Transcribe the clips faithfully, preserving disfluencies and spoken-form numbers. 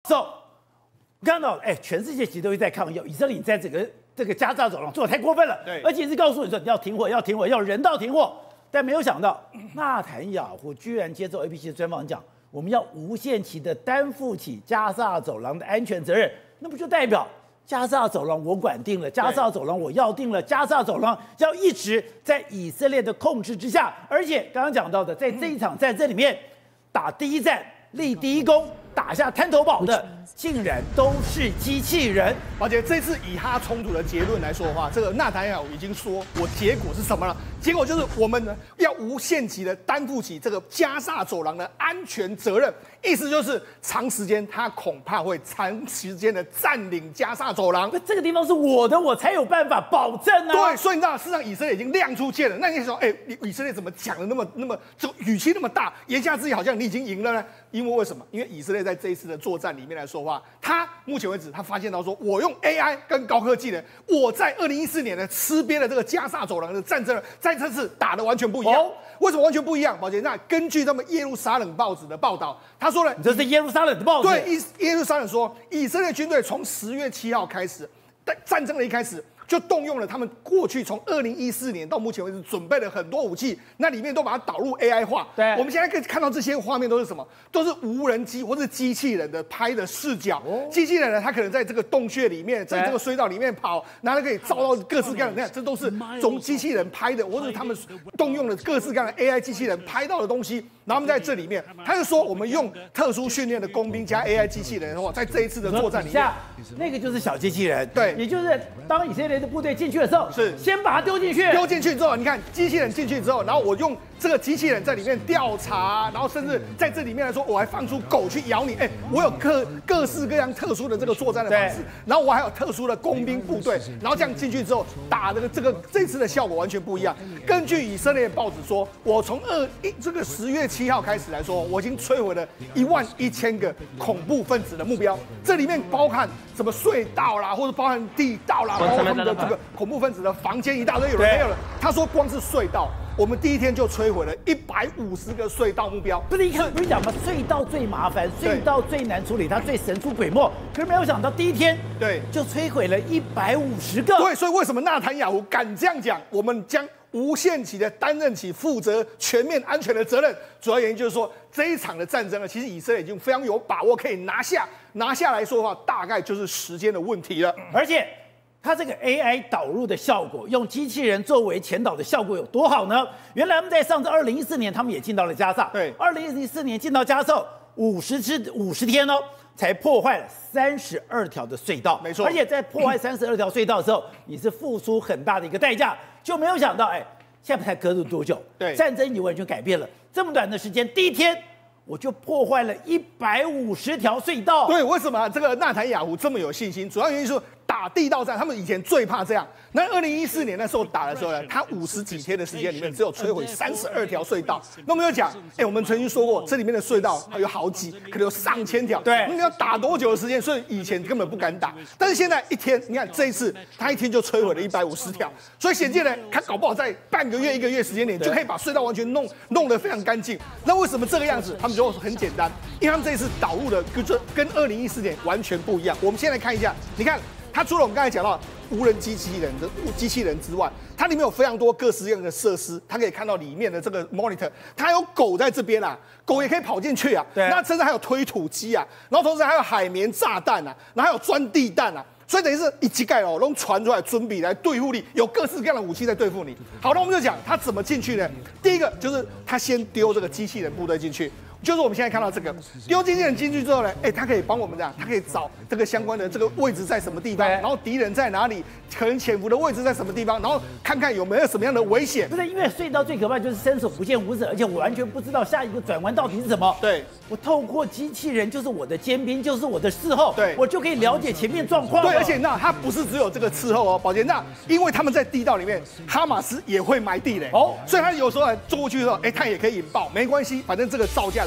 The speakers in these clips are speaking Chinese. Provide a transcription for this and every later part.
走，看到哎，全世界其实都在抗议，以色列在整个这个加沙走廊做的太过分了， 对， 而且是告诉你说你要停火，要停火，要人道停火，但没有想到纳坦雅胡居然接受 A B C 的专访讲，我们要无限期的担负起加沙走廊的安全责任，那不就代表加沙走廊我管定了，加沙走廊我要定了，加沙走廊要一直在以色列的控制之下，而且刚刚讲到的，在这一场战争里面打第一战、立第一功、打下滩头堡的，竟然都是机器人。 而且这次以哈冲突的结论来说的话，这个纳坦雅胡已经说，我结果是什么了？结果就是我们呢要无限期的担负起这个加沙走廊的安全责任，意思就是长时间他恐怕会长时间的占领加沙走廊。 那这个地方是我的，我才有办法保证啊。 对，所以你知道，事实上以色列已经亮出剑了。那你说，哎、欸，以色列怎么讲的那么那么这个语气那么大，言下之意好像你已经赢了呢？因为为什么？因为以色列在这一次的作战里面来说话，他目前为止他发现到说，我用 A I 跟高科技呢，我在二零一四年呢吃瘪了这个加沙走廊的战争，在这次打的完全不一样。哦、为什么完全不一样？宝杰，那根据他们耶路撒冷报纸的报道，他说呢， 这是耶路撒冷的报纸。 对，耶路撒冷说，以色列军队从十月七号开始，战争的一开始。就动用了他们过去从二零一四年到目前为止准备了很多武器，那里面都把它导入 A I 化。 对， 我们现在可以看到这些画面都是什么？都是无人机或是机器人的拍的视角。哦、机器人呢，它可能在这个洞穴里面，在这个隧道里面跑，然后可以照到各式各样的，这都是从机器人拍的，或者他们动用了各式各样的 A I 机器人拍到的东西。然后他们在这里面，他就说我们用特殊训练的工兵加 A I 机器人的话，在这一次的作战里面， 那个就是小机器人。 对， 也就是当以色列的部队进去的时候， 是先把它丢进去， 丢进去之后，你看机器人进去之后，然后我用这个机器人在里面调查，然后甚至在这里面来说，我还放出狗去咬你，哎，我有各各式各样特殊的这个作战的方式，然后我还有特殊的工兵部队，然后这样进去之后打这个这个这次的效果完全不一样。根据以色列报纸说，我从二一这个十月七号开始来说，我已经摧毁了一万一千个恐怖分子的目标，这里面包含什么隧道啦，或者包含地道啦，包括他们的这个恐怖分子的房间一大堆，有人没有了。他说光是隧道，我们第一天就摧毁了一百五十个隧道目标。 不是一看不是讲吗？隧道最麻烦，隧道最难处理，它最神出鬼没。可是没有想到第一天对就摧毁了一百五十个。 对，所以为什么纳坦雅胡敢这样讲？我们将无限期的担任起负责全面安全的责任。主要原因就是说，这一场的战争呢，其实以色列已经非常有把握可以拿下。拿下来说的话，大概就是时间的问题了。 而且，它这个 A I 导入的效果，用机器人作为前导的效果有多好呢？原来他们在上次二零一四年，他们也进到了加沙。 对， 二零一四年进到加沙五十之五十天哦，才破坏了三十二条的隧道。 没错， 而且在破坏三十二条隧道的时候，你是付出很大的一个代价，就没有想到，哎，现在才隔了多久？ 对， 战争已经完全改变了。这么短的时间，第一天我就破坏了一百五十条隧道。 对，为什么这个纳坦雅胡这么有信心？主要原因是打地道战，他们以前最怕这样。那二零一四年那时候打的时候呢，他五十几天的时间里面只有摧毁三十二条隧道。那我们就讲，哎，我们曾经说过，这里面的隧道有好几，可能有上千条。 对， 那你要打多久的时间？所以以前根本不敢打。但是现在一天，你看这一次，他一天就摧毁了一百五十条。所以显见呢，他搞不好在半个月、一个月时间内就可以把隧道完全弄弄得非常干净。那为什么这个样子？他们就说很简单，因为他们这一次导入的跟跟二零一四年完全不一样。我们先来看一下，你看。它除了我们刚才讲到无人机器人的机器人之外，它里面有非常多各式各样的设施。它可以看到里面的这个 monitor， 它有狗在这边啊，狗也可以跑进去啊。 对， 那甚至还有推土机啊，然后同时还有海绵炸弹啊，然后还有钻地弹啊。所以等于是一机盖哦，都传出来准备来对付你，有各式各样的武器在对付你。好，那我们就讲它怎么进去呢？第一个就是它先丢这个机器人部队进去。就是我们现在看到这个丢机器人进去之后呢，哎，它可以帮我们这样，它可以找这个相关的这个位置在什么地方，然后敌人在哪里，可能潜伏的位置在什么地方，然后看看有没有什么样的危险。 不是因为隧道最可怕就是伸手不见五指，而且我完全不知道下一个转弯到底是什么。 对， 我透过机器人，就是我的尖兵，就是我的事后， 对， 我就可以了解前面状况。 对，而且那它不是只有这个伺候哦，宝杰，那因为他们在地道里面，哈马斯也会埋地雷哦，所以他有时候坐过去的时候，哎，他也可以引爆，没关系，反正这个造价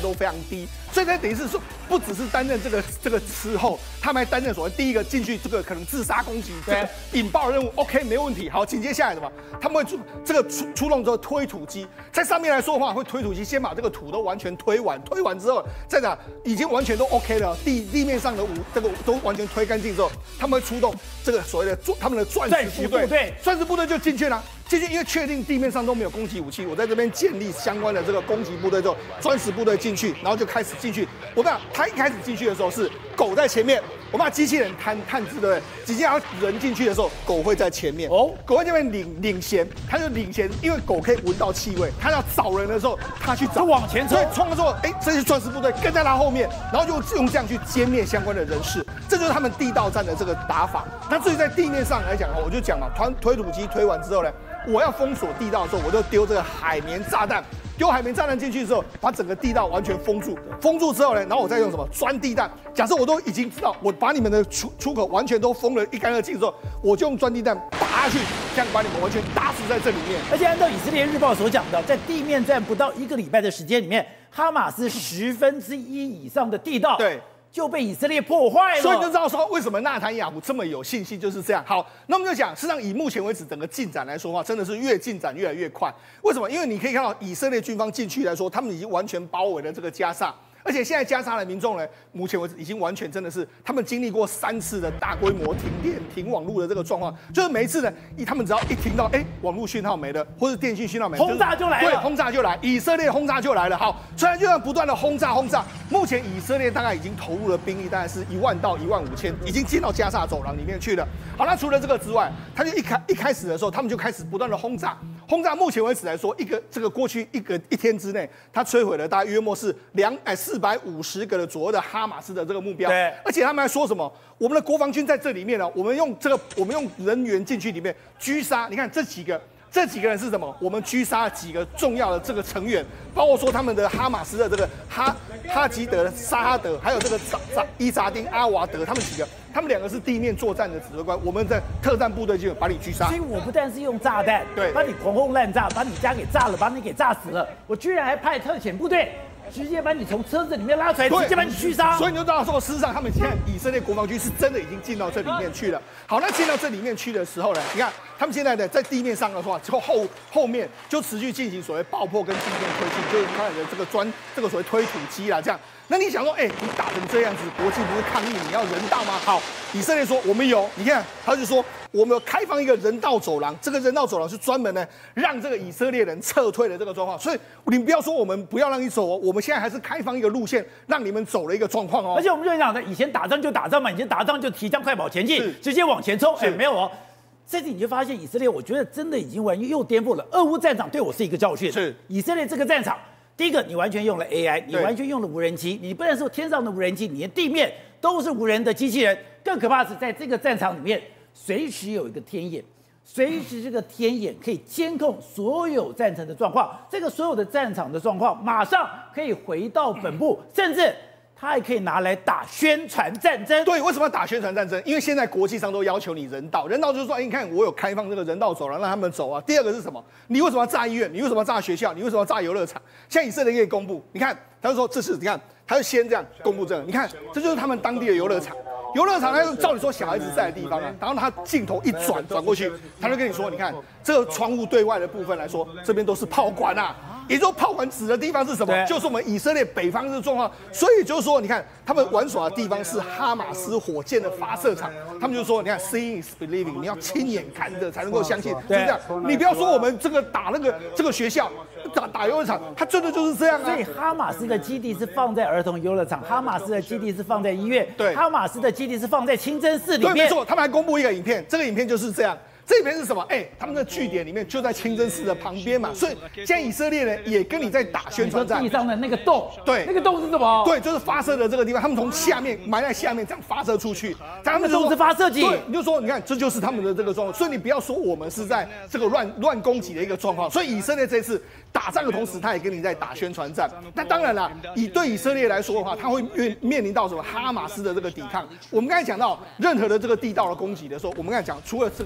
都非常低，所以呢，等于是说，不只是担任这个这个伺候，他们还担任所谓第一个进去这个可能自杀攻击这个引爆任务 ，OK 没问题。好，紧接下来什么？他们会出这个出出动之后推土机，在上面来说的话，会推土机先把这个土都完全推完，推完之后再哪已经完全都 OK 了，地地面上的五这个都完全推干净之后，他们会出动这个所谓的他们的钻石部队，钻石部队就进去了。进去，因为确定地面上都没有攻击武器，我在这边建立相关的这个攻击部队之后，钻石部队进去，然后就开始进去。我讲他一开始进去的时候是狗在前面，我把机器人探探知，对不对？直接要人进去的时候，狗会在前面。哦，狗在这边领领衔，它就领衔，因为狗可以闻到气味，它要找人的时候，它去找， 往前冲。 对，冲的时候，哎，这些钻石部队跟在它后面，然后就用这样去歼灭相关的人士。这就是他们地道战的这个打法。那至于在地面上来讲，我就讲嘛，团推土机推完之后呢？我要封锁地道的时候，我就丢这个海绵炸弹，丢海绵炸弹进去之后，把整个地道完全封住。封住之后呢，然后我再用什么钻地弹？假设我都已经知道，我把你们的出出口完全都封了一干二净之后，我就用钻地弹打下去，这样把你们完全打死在这里面。 而且按照以色列日报所讲的，在地面战不到一个礼拜的时间里面，哈马斯十分之一以上的地道，对。就被以色列破坏了， 所以就知道说为什么纳坦雅胡这么有信心，就是这样。好，那我们就讲，事实上以目前为止整个进展来说的话，真的是越进展越来越快。为什么？因为你可以看到以色列军方进去来说，他们已经完全包围了这个加萨。而且现在加沙的民众呢，目前为止已经完全真的是，他们经历过三次的大规模停电、停网络的这个状况，就是每一次呢，一他们只要一停到，哎，网络讯号没了，或者电信讯号没了， 轰炸就来了， 对，轰炸就来，以色列轰炸就来了。好，虽然就要不断的轰炸轰炸，目前以色列大概已经投入了兵力，大概是一万到一万五千，已经进到加沙走廊里面去了。好，那除了这个之外，他就一开一开始的时候，他们就开始不断的轰炸。轰炸目前为止来说，一个这个过去一个一天之内，它摧毁了大概约莫是两哎四百五十个的左右的哈马斯的这个目标。对，而且他们还说什么？我们的国防军在这里面呢，我们用这个我们用人员进去里面狙杀。你看这几个。这几个人是什么？我们狙杀了几个重要的这个成员，包括说他们的哈马斯的这个哈哈吉德、沙哈德，还有这个扎扎伊扎丁、阿瓦德，他们几个，他们两个是地面作战的指挥官，我们在特战部队就把你狙杀。 所以我不但是用炸弹，对，把你狂轰滥炸，把你家给炸了，把你给炸死了，我居然还派特遣部队。直接把你从车子里面拉出来，直接把你狙杀。 所以你就知道说，事实上他们现在以色列国防军是真的已经进到这里面去了。好，那进到这里面去的时候呢，你看他们现在的在地面上的话，后后后面就持续进行所谓爆破跟地面推进，就是他的这个钻这个所谓推土机啦，这样。那你想说，哎、欸，你打成这样子，国际不是抗议你要人道吗？好，以色列说我们有，你看他就说我们有开放一个人道走廊，这个人道走廊是专门呢让这个以色列人撤退的这个状况。所以你不要说我们不要让你走哦，我们现在还是开放一个路线让你们走的一个状况哦。 而且我们就讲的，以前打仗就打仗嘛，以前打仗就提枪快跑前进，直接往前冲。哎、欸，没有哦。这次你就发现以色列，我觉得真的已经完全又颠覆了。俄乌战场对我是一个教训。是以色列这个战场。第一个，你完全用了 A I， 你完全用了无人机，你不但是天上的无人机，你的地面都是无人的机器人。更可怕的是，在这个战场里面，随时有一个天眼，随时这个天眼可以监控所有战场的状况，这个所有的战场的状况马上可以回到本部，甚至它还可以拿来打宣传战争。 对，为什么要打宣传战争？因为现在国际上都要求你人道，人道就是说，哎，你看我有开放这个人道走廊让他们走啊。第二个是什么？你为什么要炸医院？你为什么要炸学校？你为什么要炸游乐场？现在以色列可以公布，你看，他就说这是，你看，他就先这样公布这个，你看，这就是他们当地的游乐场。游乐场，他就照理说小孩子在的地方啊，然后他镜头一转转过去，他就跟你说，你看这个窗户对外的部分来说，这边都是炮管啊。也就是炮管指的地方是什么？就是我们以色列北方这个状况。所以就是说，你看他们玩耍的地方是哈马斯火箭的发射场。他们就说，你看 ，seeing is believing， 你要亲眼看的才能够相信，是这样。你不要说我们这个打那个这个学校，打打游乐场，它真的就是这样啊。 所以哈马斯的基地是放在儿童游乐场，哈马斯的基地是放在医院，对，哈马斯的基地是放在清真寺里面。 对，没错，他们还公布一个影片，这个影片就是这样。这里面是什么？哎、欸，他们的据点里面就在清真寺的旁边嘛，所以现在以色列呢也跟你在打宣传战。 地上的那个洞， 对， 那个洞是什么？ 对，就是发射的这个地方，他们从下面埋在下面这样发射出去， 他们都是发射井。 对，你就说，你看，这就是他们的这个状况。所以你不要说我们是在这个乱乱攻击的一个状况。所以以色列这次打仗的同时，他也跟你在打宣传战。那当然了，以对以色列来说的话，他会面面临到什么哈马斯的这个抵抗。我们刚才讲到，任何的这个地道的攻击的时候，我们刚才讲，除了这个放地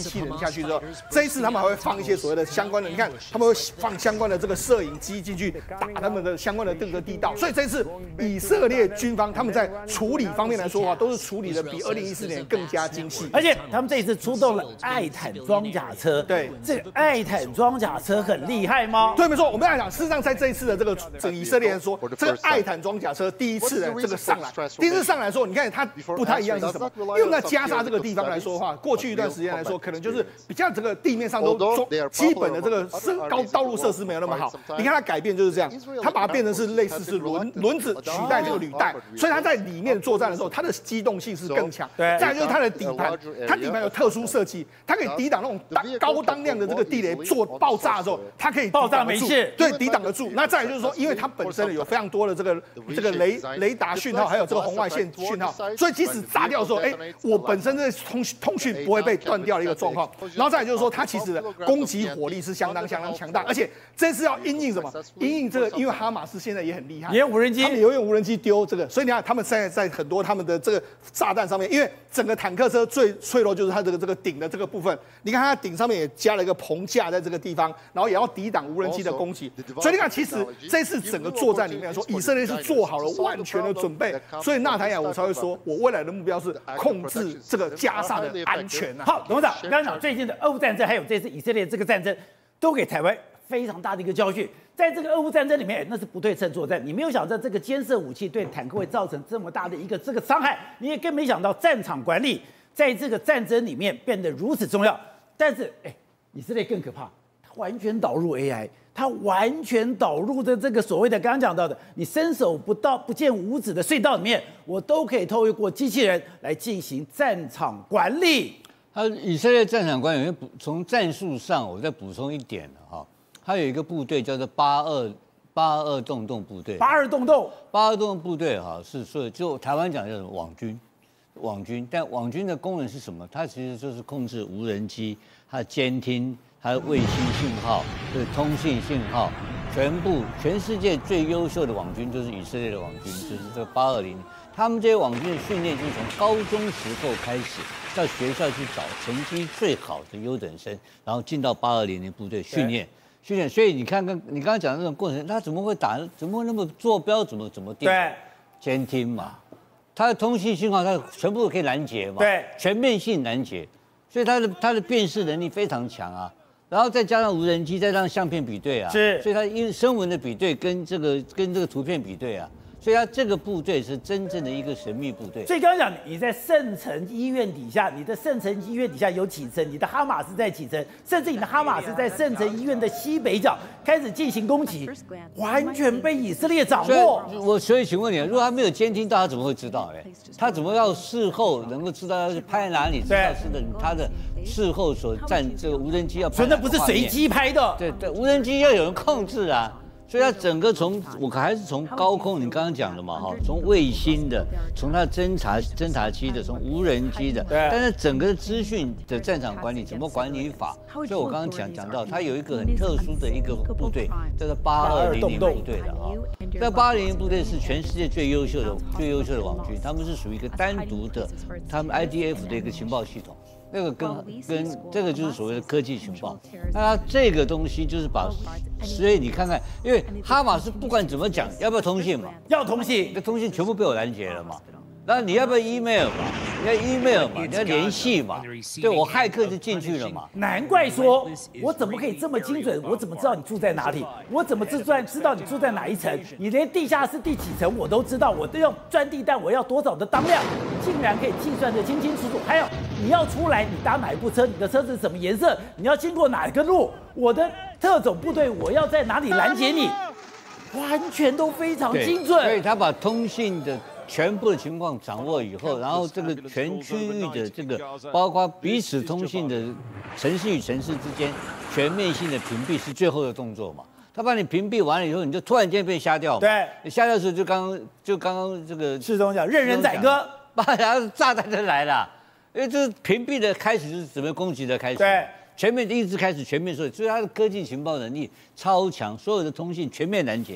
机器人下去之后，这一次他们还会放一些所谓的相关的，你看他们会放相关的这个摄影机进去打他们的相关的这个地道，所以这次以色列军方他们在处理方面来说的话，都是处理的比二零一四年更加精细， 而且他们这一次出动了爱坦装甲车， 对， 这个爱坦装甲车很厉害吗？ 对，没错，我们来讲，事实上在这一次的这个这个以色列人说，这个爱坦装甲车第一次的这个上来，第一次上来说，你看它不太一样是什么？因为在加沙这个地方来说的话，过去一段时间来说，可能就是比较这个地面上都中基本的这个设高道路设施没有那么好。你看它改变就是这样，它把它变成是类似是轮轮子取代这个履带，所以它在里面作战的时候，它的机动性是更强。 对， 再来就是它的底盘，它底盘有特殊设计，它可以抵挡那种高当量的这个地雷做爆炸的时候，它可以爆炸没事， 对，抵挡得住。那再来就是说，因为它本身有非常多的这个这个雷雷达讯号，还有这个红外线讯号，所以即使炸掉的时候，哎，我本身这通通讯不会被断掉的一个状况。然后再来就是说，它其实的攻击火力是相当相当强大，而且这次要因应什么？因应这个，因为哈马斯现在也很厉害， 也有无人机， 他们也用无人机丢这个，所以你看他们现在在很多他们的这个炸弹上面，因为整个坦克车最脆弱就是它这个这个顶的这个部分，你看它顶上面也加了一个棚架在这个地方，然后也要抵挡无人机的攻击。所以你看，其实这次整个作战里面来说，以色列是做好了万全的准备，所以纳坦雅胡才会说，我未来的目标是控制这个加沙的安全啊。 好，董事长，刚刚讲最近的俄乌战争，还有这次以色列这个战争，都给台湾非常大的一个教训。在这个俄乌战争里面，那是不对称作战，你没有想到这个监视武器对坦克会造成这么大的一个这个伤害，你也更没想到战场管理在这个战争里面变得如此重要。但是，哎，以色列更可怕，它完全导入 A I， 它完全导入的这个所谓的刚刚讲到的，你伸手不到不见五指的隧道里面，我都可以透过机器人来进行战场管理。 它以色列战场管理，从战术上，我再补充一点哈。它有一个部队叫做八二八二洞洞部队， 八二洞洞， 八二洞洞部队哈是说，就台湾讲叫什么网军，网军，但网军的功能是什么？它其实就是控制无人机、它的监听、它的卫星信号、对通信信号，全部全世界最优秀的网军就是以色列的网军，就是这个八二零。他们这些网军的训练就是从高中时候开始，到学校去找成绩最好的优等生，然后进到八二零零部队训练。训练，所以你看，刚你刚刚讲的那种过程，他怎么会打？怎么会那么坐标？怎么怎么定？ 对， 监听嘛，它的通信信号，它全部可以拦截嘛， 对， 全面性拦截，所以它的它的辨识能力非常强啊。然后再加上无人机，再加上相片比对啊， 是， 所以它因为声纹的比对跟这个跟这个图片比对啊。所以它这个部队是真正的一个神秘部队。 所以刚刚讲，你在圣城医院底下，你的圣城医院底下有几层，你的哈马斯在几层，甚至你的哈马斯在圣城医院的西北角开始进行攻击，完全被以色列掌握。 我所以请问你，如果他没有监听到，他怎么会知道？哎，他怎么要事后能够知道要去拍哪里？知道是的，他的事后所占这个无人机要拍， 所以那不是随机拍的。 对对，无人机要有人控制啊。所以它整个从我还是从高空，你刚刚讲的嘛哈，从卫星的，从它侦察侦察机的，从无人机的， 对。 但是整个资讯的战场管理怎么管理法？所以我刚刚讲讲到，它有一个很特殊的一个部队，叫做八二零零部队的哈。这八二零零部队是全世界最优秀的最优秀的网军，他们是属于一个单独的，他们 I D F 的一个情报系统。那个跟跟这个就是所谓的科技情报，那这个东西就是把，所以你看看，因为哈马斯不管怎么讲，要不要通信嘛？ 要通信， 那通信全部被我拦截了嘛。那你要不要 email 嘛？你要 email 嘛？你要联系嘛？对，我骇客就进去了嘛。 难怪说，我怎么可以这么精准？我怎么知道你住在哪里？我怎么知道知道你住在哪一层？你连地下室第几层我都知道，我都要钻地弹，我要多少的当量，竟然可以计算得清清楚楚。还有，你要出来，你搭哪一部车？你的车子什么颜色？你要经过哪一个路？我的特种部队，我要在哪里拦截你？完全都非常精准。 所以他把通信的全部的情况掌握以后，然后这个全区域的这个，包括彼此通信的城市与城市之间全面性的屏蔽是最后的动作嘛？他把你屏蔽完了以后，你就突然间被瞎掉嘛？ 对， 你瞎掉的时候就刚刚就刚刚这个世忠讲任人宰割， 然后炸弹就来了，因为这屏蔽的开始就是准备攻击的开始。 对。 全面一直开始全面所以，所以它的科技情报能力超强，所有的通信全面拦截，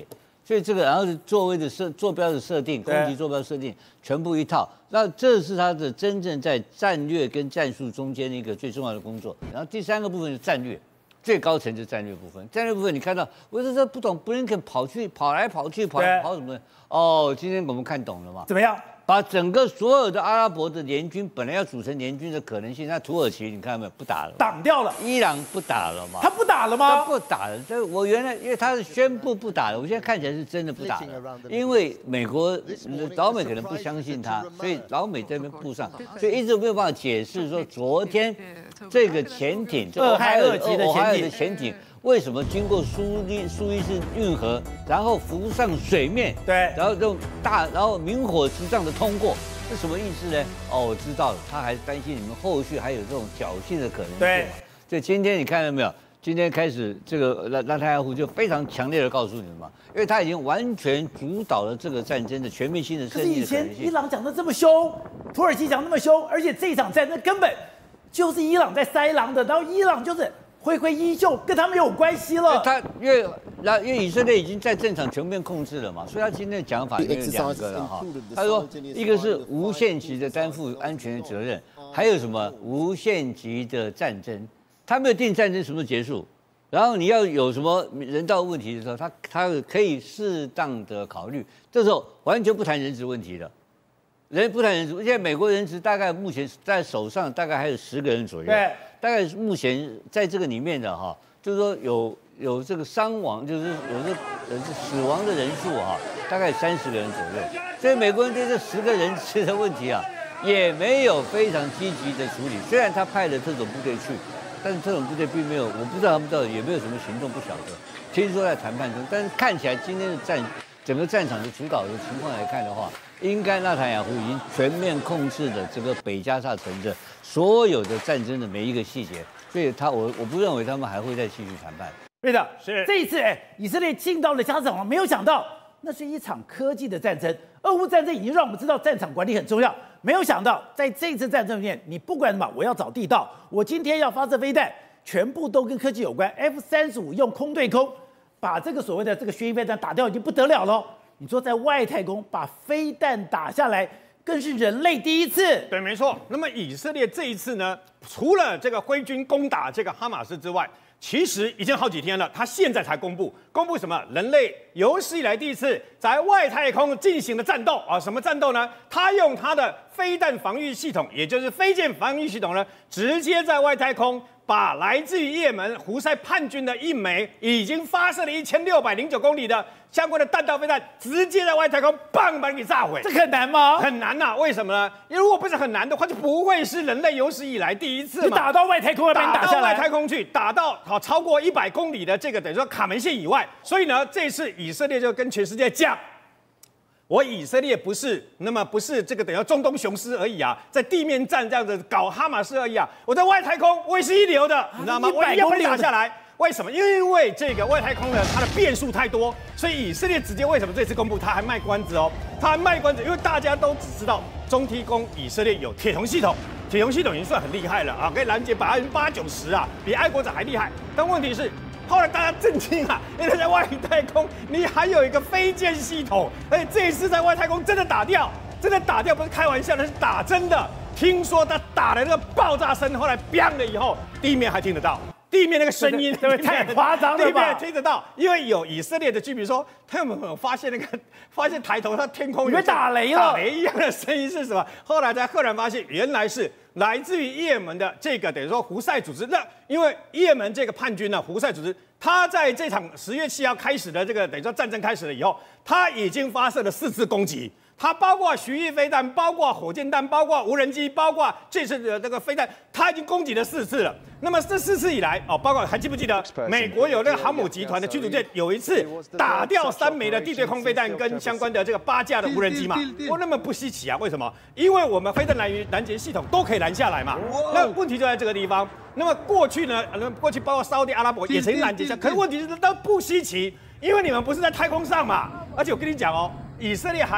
所以这个然后是座位的设坐标的设定，攻击坐标设定全部一套。那这是它的真正在战略跟战术中间的一个最重要的工作。然后第三个部分是战略。最高层次战略部分，战略部分你看到，我说这不懂，布林肯跑去跑来跑去，跑跑什么？哦，今天我们看懂了嘛？ 怎么样？ 把整个所有的阿拉伯的联军本来要组成联军的可能性，那土耳其你看到没有？不打了， 挡掉了。 伊朗不打了嘛？ 他不打了吗？ 他不打了。这我原来因为他是宣布不打了，我现在看起来是真的不打了。因为美国老美可能不相信他，所以老美这边布上，所以一直没有办法解释说昨天这个潜艇， 俄亥俄级的潜艇。为什么经过苏伊苏伊士运河，然后浮上水面？ 对， 然后这种大，然后明火执仗的通过，这什么意思呢？哦，我知道了，他还担心你们后续还有这种侥幸的可能性。 对， 所以今天你看到没有？今天开始，这个拉拉泰亚胡就非常强烈的告诉你们嘛，因为他已经完全主导了这个战争的全面性的胜利的可能性。可是以前伊朗讲的这么凶，土耳其讲那么凶，而且这场战争根本就是伊朗在塞狼的，然后伊朗就是。挥挥衣袖，跟他们有关系了。 他因为然因为以色列已经在战场全面控制了嘛，所以他今天的讲法有两个了哈。他说，一个是无限期的担负安全的责任，还有什么无限期的战争。他没有定战争什么时候结束，然后你要有什么人道问题的时候，他他可以适当的考虑。这时候完全不谈人质问题了。人不谈人质，现在美国人质大概目前在手上大概还有十个人左右。 对。 大概目前在这个里面的哈，就是说有有这个伤亡，就是有这呃死亡的人数哈，大概三十个人左右。所以美国人对这十个人质的问题啊，也没有非常积极的处理。虽然他派了特种部队去，但是特种部队并没有，我不知道他们到底有没有什么行动，不晓得。听说在谈判中，但是看起来今天的战整个战场的主导的情况来看的话，应该纳坦雅胡已经全面控制了这个北加沙城的所有的战争的每一个细节，所以他我我不认为他们还会再继续谈判。 对的， 是这一次哎，以色列进到了加沙王，没有想到那是一场科技的战争。俄乌战争已经让我们知道战场管理很重要，没有想到在这次战争里面，你不管什么，我要找地道，我今天要发射飞弹，全部都跟科技有关。F 三十五用空对空把这个所谓的这个巡弋飞弹打掉，已经不得了了。你说在外太空把飞弹打下来，更是人类第一次。 对，没错。那么以色列这一次呢，除了这个挥军攻打这个哈马斯之外，其实已经好几天了，他现在才公布，公布什么？人类有史以来第一次在外太空进行的战斗啊！什么战斗呢？他用他的飞弹防御系统，也就是飞舰防御系统呢，直接在外太空把来自于也门胡塞叛军的一枚已经发射了一千六百零九公里的相关的弹道飞弹，直接在外太空棒把你给炸毁。 这很难吗？ 很难呐、啊！为什么呢？因为如果不是很难的话，就不会是人类有史以来第一次嘛。 你打到外太空，把你打下来， 打到外太空去，打到好超过一百公里的这个等于说卡门线以外。所以呢，这次以色列就跟全世界讲。我以色列不是那么不是这个等于中东雄狮而已啊，在地面战这样子搞哈马斯而已啊，我在外太空我也是一流的，你知道吗？我一定要被打下来。为什么？因为这个外太空呢，它的变数太多，所以以色列直接为什么这次公布，他还卖关子哦，他还卖关子，因为大家都只知道中低空以色列有铁穹系统，铁穹系统已经算很厉害了啊，可以拦截百分之八九十啊，比爱国者还厉害。但问题是。后来大家震惊啊，因为在外太空你还有一个飞舰系统，而且这一次在外太空真的打掉，真的打掉，不是开玩笑的，是打真的。听说他打的那个爆炸声，后来 biang 了以后，地面还听得到，地面那个声音， 对不对？太夸张了吧？ 地面听得到，因为有以色列的居民说，他们有发现那个，发现抬头，他天空有打雷了， 打雷一样的声音是什么？后来才赫然发现，原来是。来自于也门的这个等于说胡塞组织，那因为也门这个叛军呢，胡塞组织，他在这场十月七号开始的这个等于说战争开始了以后，他已经发射了四次攻击，它包括巡弋飞弹，包括火箭弹，包括无人机，包括这次的这个飞弹，它已经攻击了四次了。那么这四次以来，哦，包括还记不记得美国有那个航母集团的驱逐舰有一次打掉三枚的地对空飞弹跟相关的这个八架的无人机嘛？哦，那么不稀奇啊？为什么？因为我们飞弹拦拦截系统都可以拦下来嘛。那问题就在这个地方。那么过去呢？那过去包括沙特阿拉伯也曾经拦截下，可是问题是都不稀奇，因为你们不是在太空上嘛。而且我跟你讲哦，以色列还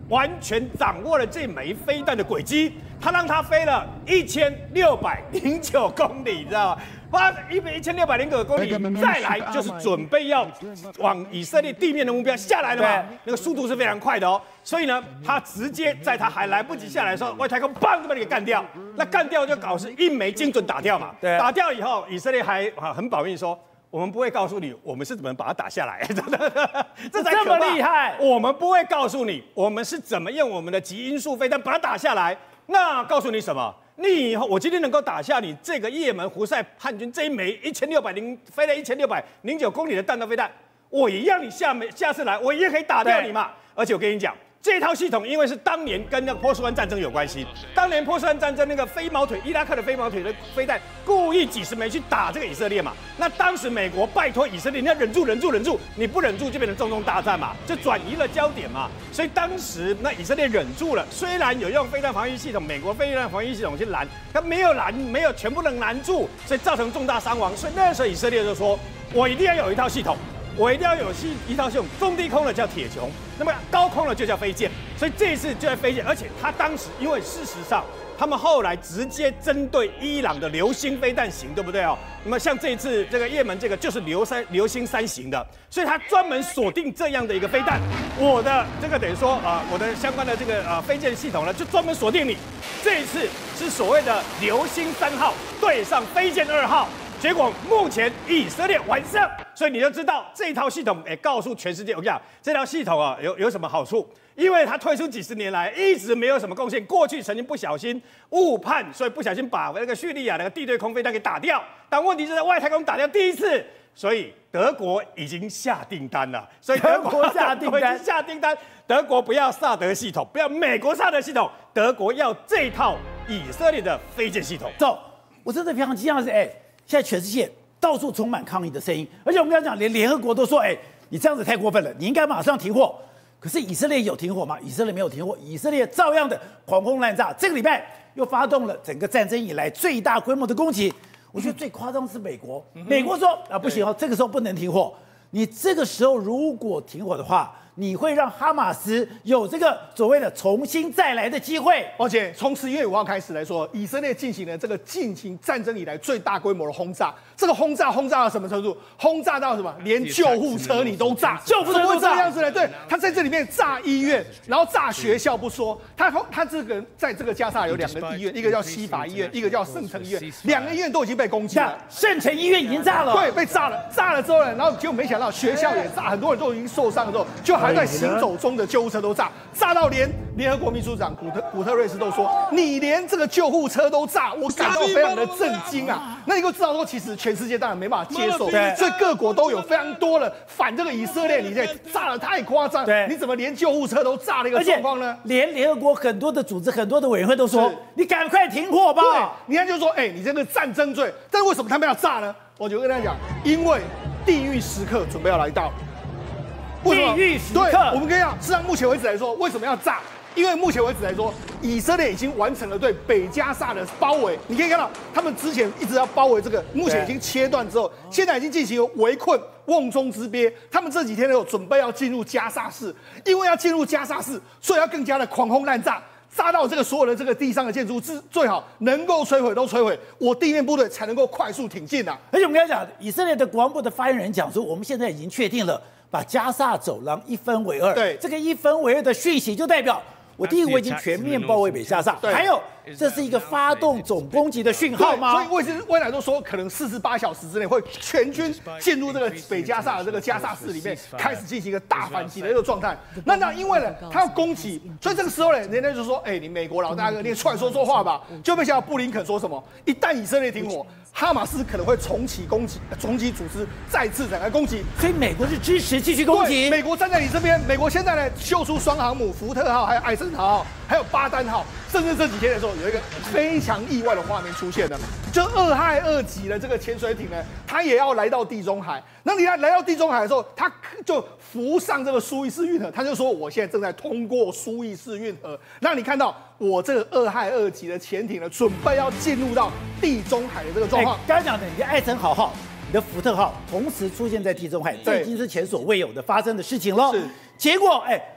完全掌握了这枚飞弹的轨迹，他让它飞了一千六百零九公里，你知道吗？花一一千六百零九公里，再来就是准备要往以色列地面的目标下来了嘛，那个速度是非常快的哦。所以呢，他直接在他还来不及下来的时候，外太空砰就把你给干掉。那干掉就搞是一枚精准打掉嘛，打掉以后，以色列还很保密说。我们不会告诉你，我们是怎么把它打下来，这才这么厉害。 我们不会告诉你，我们是怎么用我们的极音速飞弹把它打下来。那告诉你什么？你以后我今天能够打下你这个也门胡塞叛军这一枚一千六百零飞了一千六百零九公里的弹道飞弹，我一样，你下没下次来，我一样可以打掉你嘛。而且我跟你讲。这套系统因为是当年跟那个波斯湾战争有关系，当年波斯湾战争那个飞毛腿，伊拉克的飞毛腿的飞弹故意几十枚去打这个以色列嘛，那当时美国拜托以色列你要忍住忍住忍住，你不忍住就变成中东大战嘛，就转移了焦点嘛，所以当时那以色列忍住了，虽然有用飞弹防御系统，美国飞弹防御系统去拦，它没有拦，没有全部能拦住，所以造成重大伤亡，所以那时候以色列就说，我一定要有一套系统。我一定要有系一套系统，中低空的叫铁穹，那么高空的就叫飞剑，所以这一次就在飞剑，而且他当时因为事实上，他们后来直接针对伊朗的流星飞弹型，对不对哦？那么像这一次这个也门这个就是流三流星三型的，所以他专门锁定这样的一个飞弹。我的这个等于说啊、呃，我的相关的这个呃飞剑系统呢，就专门锁定你。这一次是所谓的流星三号对上飞剑二号。结果目前以色列完胜，所以你就知道这一套系统，哎，告诉全世界，我跟你讲，这套系统啊有有什么好处？因为它推出几十年来一直没有什么贡献，过去曾经不小心误判，所以不小心把那个叙利亚那个地对空飞弹给打掉，但问题是在外太空打掉第一次，所以德国已经下订单了，所以德国下订单，下订单，德国不要萨德系统，不要美国萨德系统，德国要这套以色列的飞剑系统。 走，我真的非常惊讶的是，哎。现在全世界到处充满抗议的声音，而且我们刚才讲，连联合国都说：“哎，你这样子太过分了，你应该马上停火。”可是以色列有停火吗？以色列没有停火，以色列照样的狂轰滥炸。这个礼拜又发动了整个战争以来最大规模的攻击。我觉得最夸张是美国，美国说啊不行哦，这个时候不能停火。你这个时候如果停火的话，你会让哈马斯有这个所谓的重新再来的机会。 而且从十一月五号开始来说，以色列进行了这个进行战争以来最大规模的轰炸。这个轰炸轰炸到什么程度？轰炸到什么？连救护车你都炸， 救护车都炸。 这样子呢？对，他在这里面炸医院，然后炸学校不说，他他这个在这个加沙有两个医院，一个叫西法医院，一个叫圣城医院，两个医院都已经被攻击了。 圣城医院已经炸了， 对，被炸了，炸了之后呢，然后结果没想到学校也炸，很多人都已经受伤了之后，就还在行走中的救护车都炸，炸到连联合国秘书长古特古特瑞斯都说，你连这个救护车都炸，我感到非常的震惊啊。那你就知道说，其实全世界当然没办法接受，所以各国都有非常多的反这个以色列，你这炸得太夸张，你怎么连救护车都炸了一个状况呢？ 连联合国很多的组织、很多的委员会都说，你赶快停火吧。 对，你看就说，哎，你这个战争罪，但是为什么他们要炸呢？我就跟他讲，因为地狱时刻准备要来到。 地狱时刻， 对，我们跟你讲，事实上目前为止来说，为什么要炸？因为目前为止来说，以色列已经完成了对北加沙的包围。你可以看到，他们之前一直要包围这个，目前已经切断之后，现在已经进行围困，瓮中之鳖。他们这几天呢有准备要进入加沙市，因为要进入加沙市，所以要更加的狂轰滥炸。炸到这个所有的这个地上的建筑是最好能够摧毁都摧毁，我地面部队才能够快速挺进啊！ 而且我们刚才讲，以色列的国防部的发言人讲说，我们现在已经确定了把加沙走廊一分为二。 对， 这个一分为二的讯息就代表，我第一个我已经全面包围北加沙，还有这是一个发动总攻击的讯号吗？ 所以卫星未来都说，可能四十八小时之内会全军进入这个北加沙的这个加沙市里面，开始进行一个大反击的一个状态。那那因为呢，他要攻击，所以这个时候呢，人家就说，哎，你美国老大哥，你也出来说说话吧。就没想到布林肯说什么，一旦以色列停火，哈马斯可能会重启攻击，重启组织再次展开攻击。 所以美国是支持继续攻击。 美国站在你这边，美国现在呢秀出双航母福特号，还有艾森豪号，还有巴丹号，甚至这几天的时候有一个非常意外的画面出现了，就二亥二级的这个潜水艇呢，它也要来到地中海。那你看来到地中海的时候，它就浮上这个苏伊士运河，他就说我现在正在通过苏伊士运河，让你看到我这个二亥二级的潜艇呢，准备要进入到地中海的这个状况。 刚才讲的，你的艾森豪号、你的福特号同时出现在地中海，这已经是前所未有的发生的事情了。 是。 结果，哎，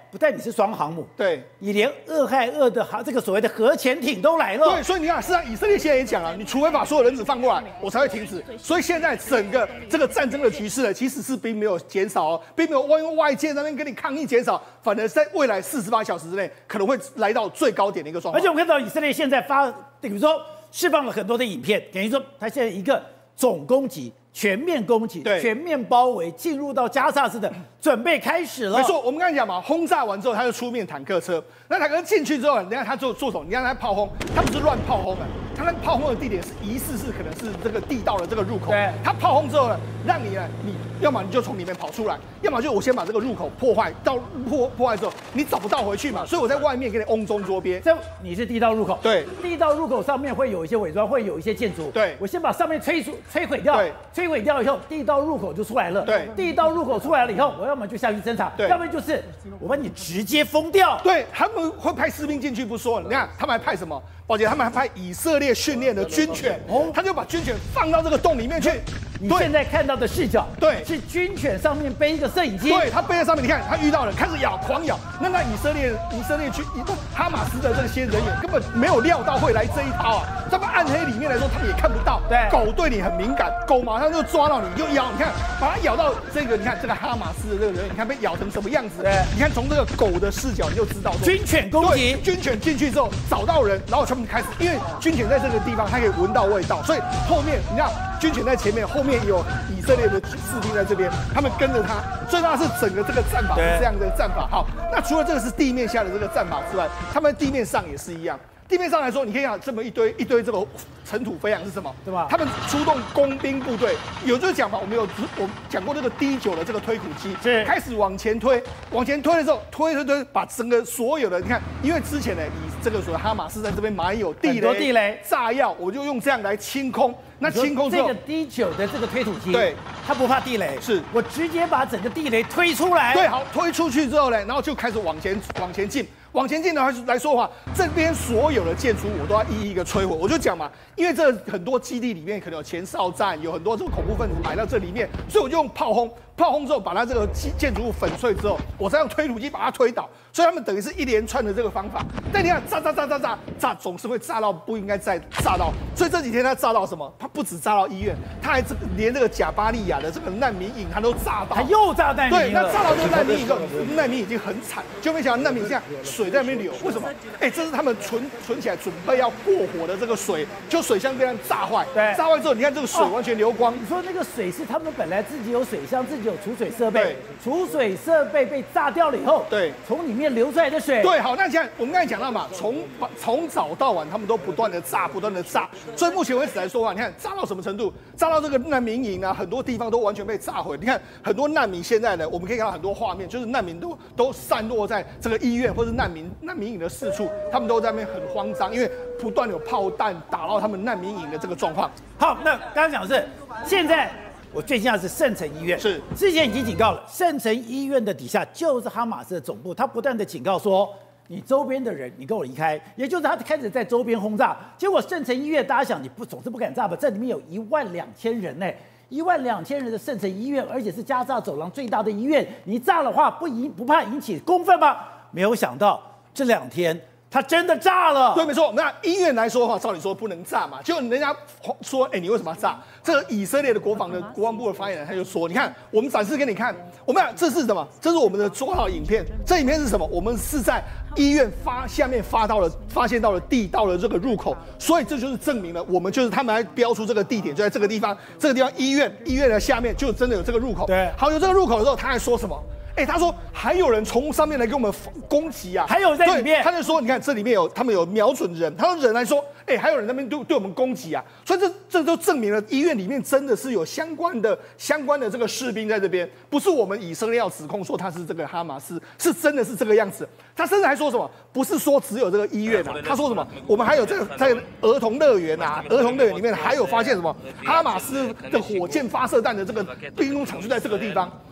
不但你是双航母， 对， 你连俄亥俄的航这个所谓的核潜艇都来了。 对，所以你看，实际上以色列现在也讲了，你除非把所有人质放过来，我才会停止。所以现在整个这个战争的局势呢，其实是并没有减少哦，并没有因为外界那边跟你抗议减少，反而在未来四十八小时之内可能会来到最高点的一个状况。 而且我们看到以色列现在发，比如说释放了很多的影片，等于说他现在一个总攻击。全面攻击， 对， 全面包围，进入到加萨斯的准备开始了。 没错，我们刚才讲嘛，轰炸完之后，他就出面坦克车。那坦克进去之后，你看他做做什么？你看他炮轰，他不是乱炮轰的，他那个炮轰的地点是疑似是可能是这个地道的这个入口。 对， 他炮轰之后呢，让你呢，你要么你就从里面跑出来，要么就我先把这个入口破坏，到破破坏之后，你找不到回去嘛，所以我在外面给你瓮中捉鳖。 这你是地道入口， 对， 地道入口上面会有一些伪装，会有一些建筑。 对， 我先把上面摧除、摧毁掉。 对， 摧毁掉以后，地道入口就出来了。 对， 地道入口出来了以后，我要么就下去侦查，要么就是我把你直接封掉。 对，他们会派士兵进去不说，你看他们还派什么？宝姐，他们还派以色列训练的军犬，哦，他就把军犬放到这个洞里面去。 你现在看到的视角， 对， 是军犬上面背一个摄影机， 对，他背在上面，你看他遇到了，开始咬，狂咬。那那以色列以色列军哈马斯的这些人员根本没有料到会来这一套啊！他们暗黑里面来说，他们也看不到。 对， 狗对你很敏感，狗马上就抓到你，就咬。你看，把它咬到这个，你看这个哈马斯的这个人，你看被咬成什么样子？ 对， 你看从这个狗的视角，你就知道说， 军犬攻击， 军犬进去之后找到人，然后他们开始，因为军犬在这个地方，它可以闻到味道，所以后面你看军犬在前面，后面有以色列的士兵在这边，他们跟着他。最大是整个这个战法是这样的战法。好，那除了这个是地面下的这个战法之外，他们地面上也是一样。地面上来说，你可以看这么一堆一堆这个尘土飞扬是什么？ 对吧？ 他们出动工兵部队，有这个讲法，我们有我讲过这个 D 九的这个推土机， 是开始往前推，往前推的时候，推推推，把整个所有的你看，因为之前呢，以这个所谓哈马斯在这边埋有地雷、 地雷、 炸药，我就用这样来清空。那清空之后， 这个 D 九的这个推土机， 对， 它不怕地雷， 是我直接把整个地雷推出来。 对，好，推出去之后呢，然后就开始往前往前进。往前进的话来说的话，这边所有的建筑我都要一一个摧毁。我就讲嘛，因为这很多基地里面可能有前哨站，有很多这个恐怖分子埋到这里面，所以我就用炮轰，炮轰之后把它这个建筑物粉碎之后，我再用推土机把它推倒。所以他们等于是一连串的这个方法。但你看，炸炸炸炸炸炸，总是会炸到不应该再炸到。所以这几天他炸到什么？他不止炸到医院，他还这个连这个贾巴利亚的这个难民营他都炸到。 他又炸难民营。 对，那炸到这个难民营之后，难民已经很惨，就没想到难民这样水在那边流。为什么？哎，这是他们存存起来准备要过火的这个水，就水箱这样炸坏。 对， 炸坏之后，你看这个水完全流光。 你说那个水是他们本来自己有水箱，自己有储水设备，储水设备被炸掉了以后， 对， 从里面流出来的水。 对，好，那讲我们刚才讲到嘛，从从早到晚，他们都不断的炸，不断的炸。所以目前为止来说啊，你看炸到什么程度？炸到这个难民营啊，很多地方都完全被炸毁。你看很多难民现在呢，我们可以看到很多画面，就是难民都都散落在这个医院或是难民难民营的四处，他们都在那边很慌张，因为不断有炮弹打到他们难民营的这个状况。 好，那刚刚讲的是现在。我最惊讶的是圣城医院， 是之前已经警告了，圣城医院的底下就是哈马斯的总部，他不断的警告说，你周边的人，你给我离开，也就是他开始在周边轰炸。结果圣城医院，大家想，你不总是不敢炸吧？这里面有一万两千人呢，一万两千人的圣城医院，而且是加沙走廊最大的医院，你炸的话不引不怕引起公愤吗？没有想到这两天。他真的炸了， 对，没错。那医院来说的话，照理说不能炸嘛，就人家说，哎、欸，你为什么要炸？这个以色列的国防的国防部的发言人他就说，你看，我们展示给你看，我们这是什么？这是我们的抓好影片。这影片是什么？我们是在医院发下面发到了，发现到了地道的这个入口，所以这就是证明了我们就是他们来标出这个地点，就在这个地方，这个地方医院，医院的下面就真的有这个入口。 对， 好，有这个入口的时候，他还说什么？哎、欸，他说还有人从上面来给我们攻击啊， 还有在里面， 他就说，你看这里面有他们有瞄准人，他说人来说，哎、欸，还有人那边对对我们攻击啊，所以这这都证明了医院里面真的是有相关的相关的这个士兵在这边，不是我们以色列要指控说他是这个哈马斯，是真的是这个样子。他甚至还说什么，不是说只有这个医院啊，他说什么，我们还有这个在儿童乐园啊，儿童乐园里面还有发现什么哈马斯的火箭发射弹的这个兵工厂就在这个地方。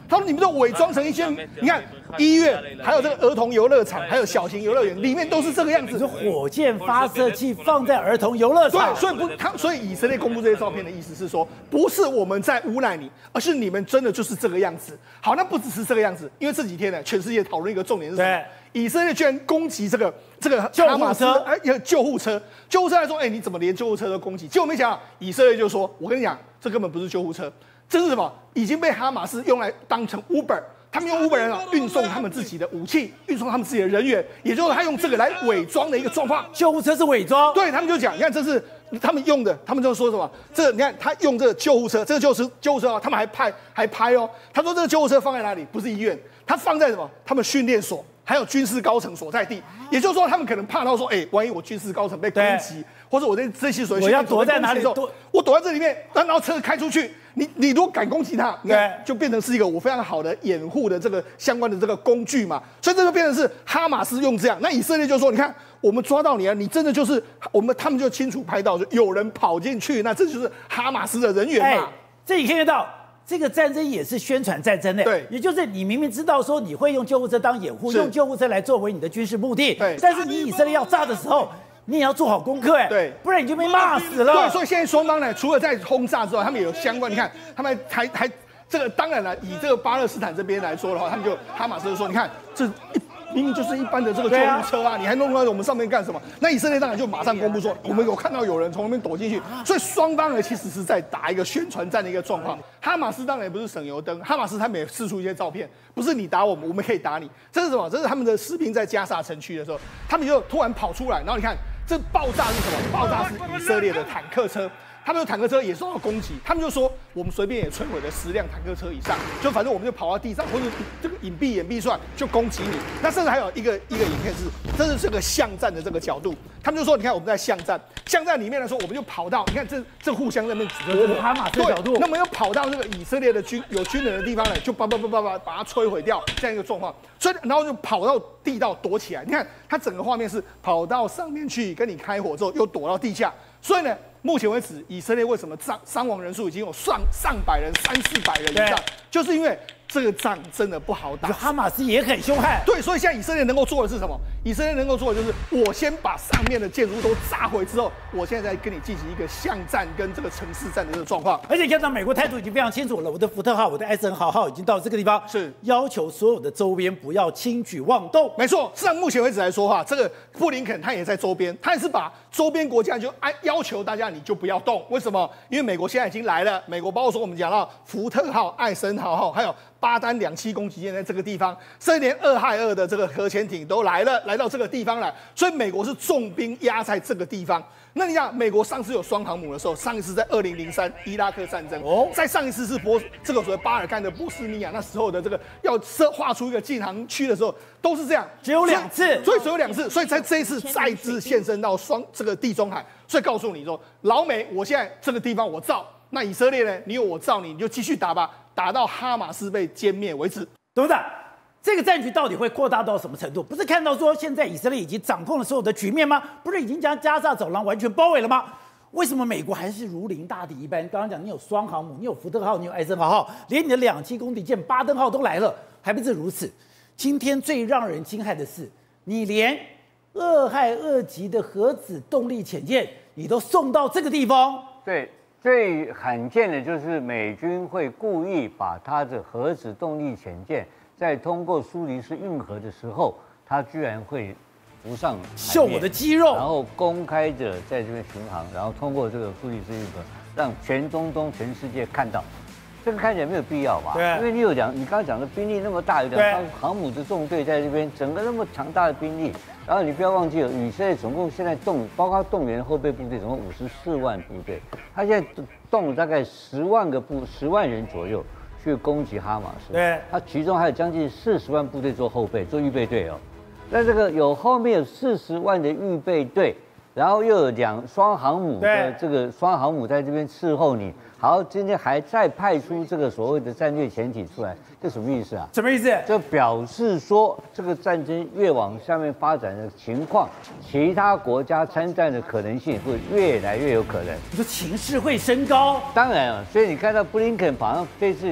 他说你们都伪装成一些，你看医院，还有这个儿童游乐场，还有小型游乐园，里面都是这个样子。 是火箭发射器放在儿童游乐场。 对，所以不，他所以以色列公布这些照片的意思是说，不是我们在诬赖你，而是你们真的就是这个样子。好，那不只是这个样子，因为这几天呢，全世界讨论一个重点是什么？以色列居然攻击这个这个哈马斯，哎，有救护车，救护车来说，哎，你怎么连救护车都攻击？结果没想到，以色列就说，我跟你讲，这根本不是救护车，这是什么？已经被哈马斯用来当成 Uber。他们用 Uber 人啊运送他们自己的武器，运送他们自己的人员，也就是他用这个来伪装的一个状况。 救护车是伪装， 对他们就讲，你看这是他们用的，他们就说什么？这个你看他用这个救护车，这个救护车救护车啊，他们还拍还拍哦。他说这个救护车放在哪里？不是医院，他放在什么？他们训练所，还有军事高层所在地。也就是说，他们可能怕到说，哎，万一我军事高层被攻击，或者我这这些所谓我要躲在哪里？ 我躲在这里面，然后车开出去。你你如果敢攻击他，对，就变成是一个我非常好的掩护的这个相关的这个工具嘛，所以这就变成是哈马斯用这样，那以色列就说，你看我们抓到你啊，你真的就是我们，他们就清楚拍到，就有人跑进去，那这就是哈马斯的人员嘛。 哎、这里看得到，这个战争也是宣传战争的， 对， 也就是你明明知道说你会用救护车当掩护，用救护车来作为你的军事目的， 对， 但是你以色列要炸的时候。你也要做好功课哎， 对， 不然你就被骂死了。 对，所以现在双方呢，除了在轰炸之外，他们也有相关。你看，他们还还这个，当然了，以这个巴勒斯坦这边来说的话，他们就哈马斯就说，你看这一明明就是一般的这个救护车啊，啊你还弄到我们上面干什么？那以色列当然就马上公布说，我们有看到有人从那边躲进去。所以双方呢，其实是在打一个宣传战的一个状况。哈马斯当然也不是省油灯，哈马斯他们也释出一些照片，不是你打我们，我们可以打你。这是什么？这是他们的士兵在加沙城区的时候，他们就突然跑出来，然后你看。这爆炸是什么？爆炸是以色列的坦克车，他们的坦克车也受到攻击，他们就说我们随便也摧毁了十辆坦克车以上，就反正我们就跑到地上，或者这个隐蔽掩蔽出来就攻击你。那甚至还有一个一个影片是，这是这个巷战的这个角度，他们就说你看我们在巷战，巷战里面来说，我们就跑到，你看这这互相在那边指责哈马斯的角度， 那么又跑到这个以色列的军有军人的地方来，就叭叭叭叭叭把它摧毁掉，这样一个状况。所以然后就跑到地道躲起来，你看它整个画面是跑到上面去跟你开火之后，又躲到地下。所以呢，目前为止，以色列为什么伤伤亡人数已经有上上百人、三四百人以上，就是因为这个仗真的不好打。 哈马斯也很凶悍。 对，所以现在以色列能够做的是什么？以色列能够做的就是，我先把上面的建筑都炸毁之后，我现在再跟你进行一个巷战跟这个城市战的这个状况。 而且看到美国态度已经非常清楚了，我的福特号、我的艾森豪号已经到这个地方， 是要求所有的周边不要轻举妄动。 没错，事实上目前为止来说哈，这个布林肯他也在周边，他也是把周边国家就按要求大家你就不要动。为什么？因为美国现在已经来了，美国包括说我们讲到福特号、艾森豪号，还有巴丹两栖攻击舰在这个地方，甚至连俄亥俄的这个核潜艇都来了，来到这个地方来，所以美国是重兵压在这个地方。那你想，美国上次有双航母的时候，上一次在二零零三伊拉克战争，哦，再上一次是波这个所谓巴尔干的波斯尼亚，那时候的这个要设画出一个禁航区的时候，都是这样， 只有两次， 所以只有两次，所以在这一次再次现身到双这个地中海，所以告诉你说，老美，我现在这个地方我造，那以色列呢，你有我造你，你就继续打吧，打到哈马斯被歼灭为止， 对不对？这个战局到底会扩大到什么程度？不是看到说现在以色列已经掌控了所有的局面吗？不是已经将加沙走廊完全包围了吗？为什么美国还是如临大敌一般？刚刚讲你有双航母，你有福特号，你有艾森豪号，连你的两栖攻击舰巴登号都来了，还不止如此。今天最让人惊骇的是，你连俄亥俄级的核子动力潜舰你都送到这个地方。 对，最罕见的就是美军会故意把它的核子动力潜舰在通过苏黎世运河的时候，它居然会浮上海面， 秀我的肌肉， 然后公开的在这边巡航，然后通过这个苏黎世运河，让全中东、全世界看到。这个看起来没有必要吧？ 对， 因为你有讲，你刚刚讲的兵力那么大，有两艘航母的纵队在这边，整个那么强大的兵力，然后你不要忘记了，以色列总共现在动，包括动员后备部队，总共五十四万部队，他现在动了大概十万个部，十万人左右去攻击哈马斯。 对， 他其中还有将近四十万部队做后备，做预备队哦。那这个有后面有四十万的预备队，然后又有两双航母的这个双航母在这边伺候你。好，今天还再派出这个所谓的战略潜艇出来，这什么意思啊？ 什么意思？ 这表示说，这个战争越往下面发展的情况，其他国家参战的可能性会越来越有可能。 你说情势会升高？ 当然啊，所以你看到布林肯好像这次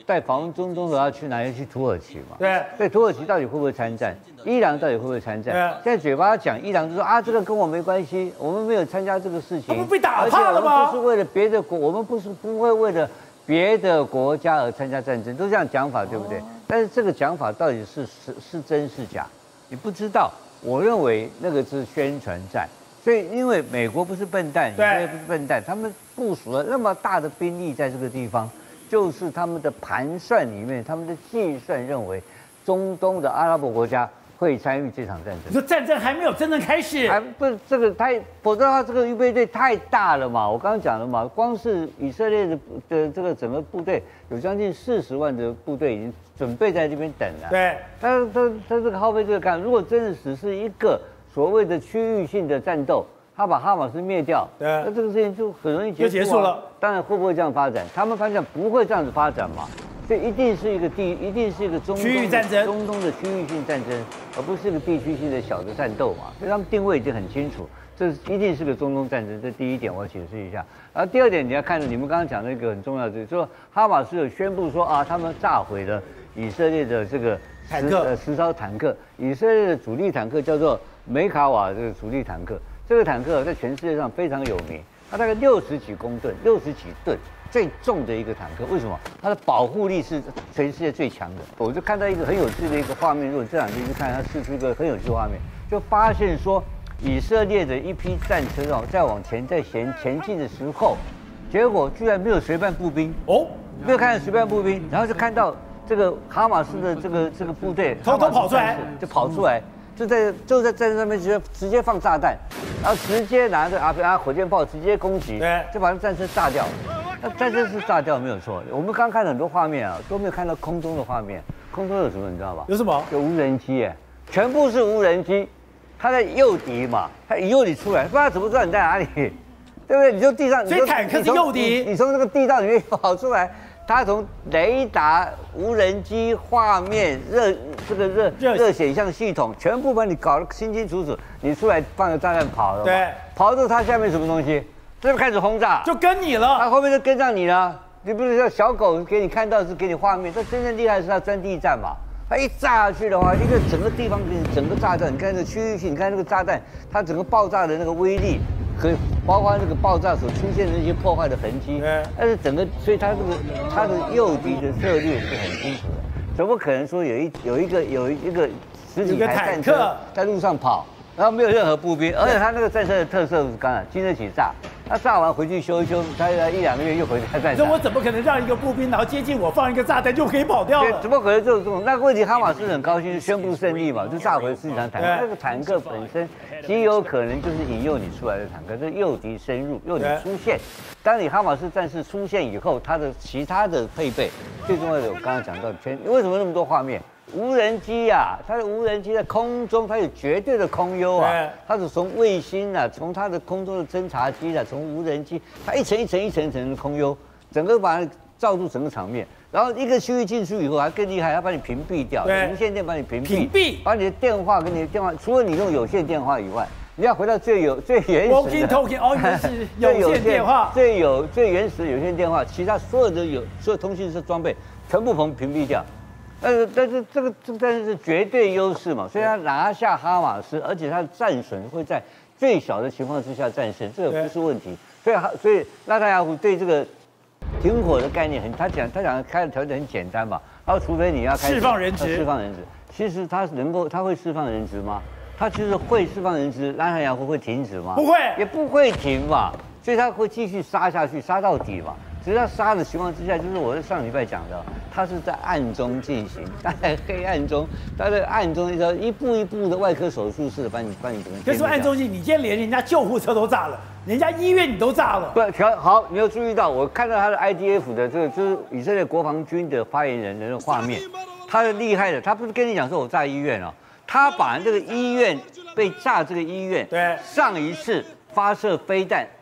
带访问中东的要去哪里？去土耳其嘛。 对， 对，土耳其到底会不会参战？伊朗到底会不会参战？ 对现在嘴巴讲，伊朗就说啊，这个跟我没关系，我们没有参加这个事情。 他们被打怕了吗？ 而且我们不是为了别的国，我们不是不会为了别的国家而参加战争，都这样讲法，对不对？哦、但是这个讲法到底是是是真是假，你不知道。我认为那个是宣传战。所以，因为美国不是笨蛋，以色列不是笨蛋，他们部署了那么大的兵力在这个地方，就是他们的盘算里面，他们的计算认为，中东的阿拉伯国家会参与这场战争。 你说战争还没有真正开始， 还不是这个太，否则的话，这个预备队太大了嘛。我刚刚讲了嘛，光是以色列的的这个整个部队有将近四十万的部队已经准备在这边等了。 对， 他他他这个耗费这个干，如果真的只是一个。所谓的区域性的战斗，他把哈马斯灭掉， 对， 那这个事情就很容易结束、啊、 就结束了。 当然会不会这样发展？他们发展不会这样子发展嘛，所以一定是一个地，一定是一个中东区域战争， 中东的区域性战争，而不是一个地区性的小的战斗嘛。所以他们定位已经很清楚，这一定是个中东战争。这第一点我要解释一下。然后第二点你要看着你们刚刚讲的一个很重要的，就是说哈马斯有宣布说啊，他们炸毁了以色列的这个坦克， 呃十艘坦克，以色列的主力坦克叫做梅卡瓦这个主力坦克，这个坦克在全世界上非常有名，它大概六十几公吨，六十几吨，最重的一个坦克。为什么？它的保护力是全世界最强的。我就看到一个很有趣的一个画面，如果这两天去看，它试出一个很有趣的画面，就发现说以色列的一批战车哦，在往前在前前进的时候，结果居然没有随伴步兵哦，没有看到随伴步兵，然后就看到这个哈马斯的这个这个部队偷偷跑出来， 就跑出来。就在就在战车上面直接直接放炸弹，然后直接拿着啊啊火箭炮直接攻击，就把那战车炸掉。那战车是炸掉没有错。我们刚看了很多画面啊，都没有看到空中的画面。空中有什么你知道吗？ 有什么？ 有无人机耶，全部是无人机。它在诱敌嘛，它诱你出来，不知道怎么知道你在哪里，对不对？你就地上， 所以坦克是诱敌， 你从这个地道里面跑出来。它从雷达、无人机、画面、热这个热热显像系统，全部把你搞得清清楚楚。你出来放个炸弹跑了， 对， 跑到它下面什么东西，这就开始轰炸， 就跟你了。 它后面就跟上你了。你不是像小狗给你看到是给你画面，这真正厉害的是它钻地战嘛。它一炸下去的话，一个整个地方给你整个炸弹，你看这个区域性，你看这个炸弹，它整个爆炸的那个威力。可以包括这个爆炸所出现的那些破坏的痕迹，但是整个，所以它这个它的诱敌的策略是很清楚的，怎么可能说有一有一个有一个十几台战车在路上跑，然后没有任何步兵，而且它那个战车的特色是刚才经得起炸，它炸完回去修一修，它一两个月又回来再炸。 那我怎么可能让一个步兵然后接近我放一个炸弹就可以跑掉了？ 怎么可能就这种？那个问题哈马斯很高兴宣布胜利嘛，就炸回四场坦克。那个坦克本身极有可能就是引诱你出来的坦克，是诱敌深入，诱你出现。当你哈马斯战士出现以后，它的其他的配备，最重要的我刚刚讲到，全为什么那么多画面？无人机呀、啊，它的无人机在空中，它有绝对的空优啊。它是从卫星啊，从它的空中的侦察机啊，从无人机，它一层一层一层一层的空优，整个把它罩住整个场面。然后一个区域进去以后，还更厉害，它把你屏蔽掉，无线电把你屏蔽， 屏蔽， 把你的电话跟你的电话，除了你用有线电话以外，你要回到最有最原始的 walkie talkie， 哦，原始有线电话， 最有最原始的有线电话，其他所有的有所有通讯设装备全部屏屏蔽掉。但是但是这个这但是是绝对优势嘛，所以他拿下哈马斯，而且他的战损会在最小的情况之下战胜，这个不是问题。所以所以纳坦雅胡对这个停火的概念很，他讲他讲开的条件很简单嘛，他说除非你要开释放人质， 释放人质，其实他能够他会释放人质吗？他其实会释放人质，纳坦雅胡会停止吗？ 不会， 也不会停嘛，所以他会继续杀下去，杀到底嘛。只是他杀的情况之下，就是我在上礼拜讲的，他是在暗中进行，他在黑暗中，他在暗中一条一步一步的外科手术式的把你把你整个。 可是暗中进，你今天连人家救护车都炸了，人家医院你都炸了。 不，好，你有注意到我看到他的 I D F 的这个就是以色列国防军的发言人的那个画面，他的厉害的，他不是跟你讲说我炸医院哦，他把这个医院被炸这个医院， 对， 上一次发射飞弹。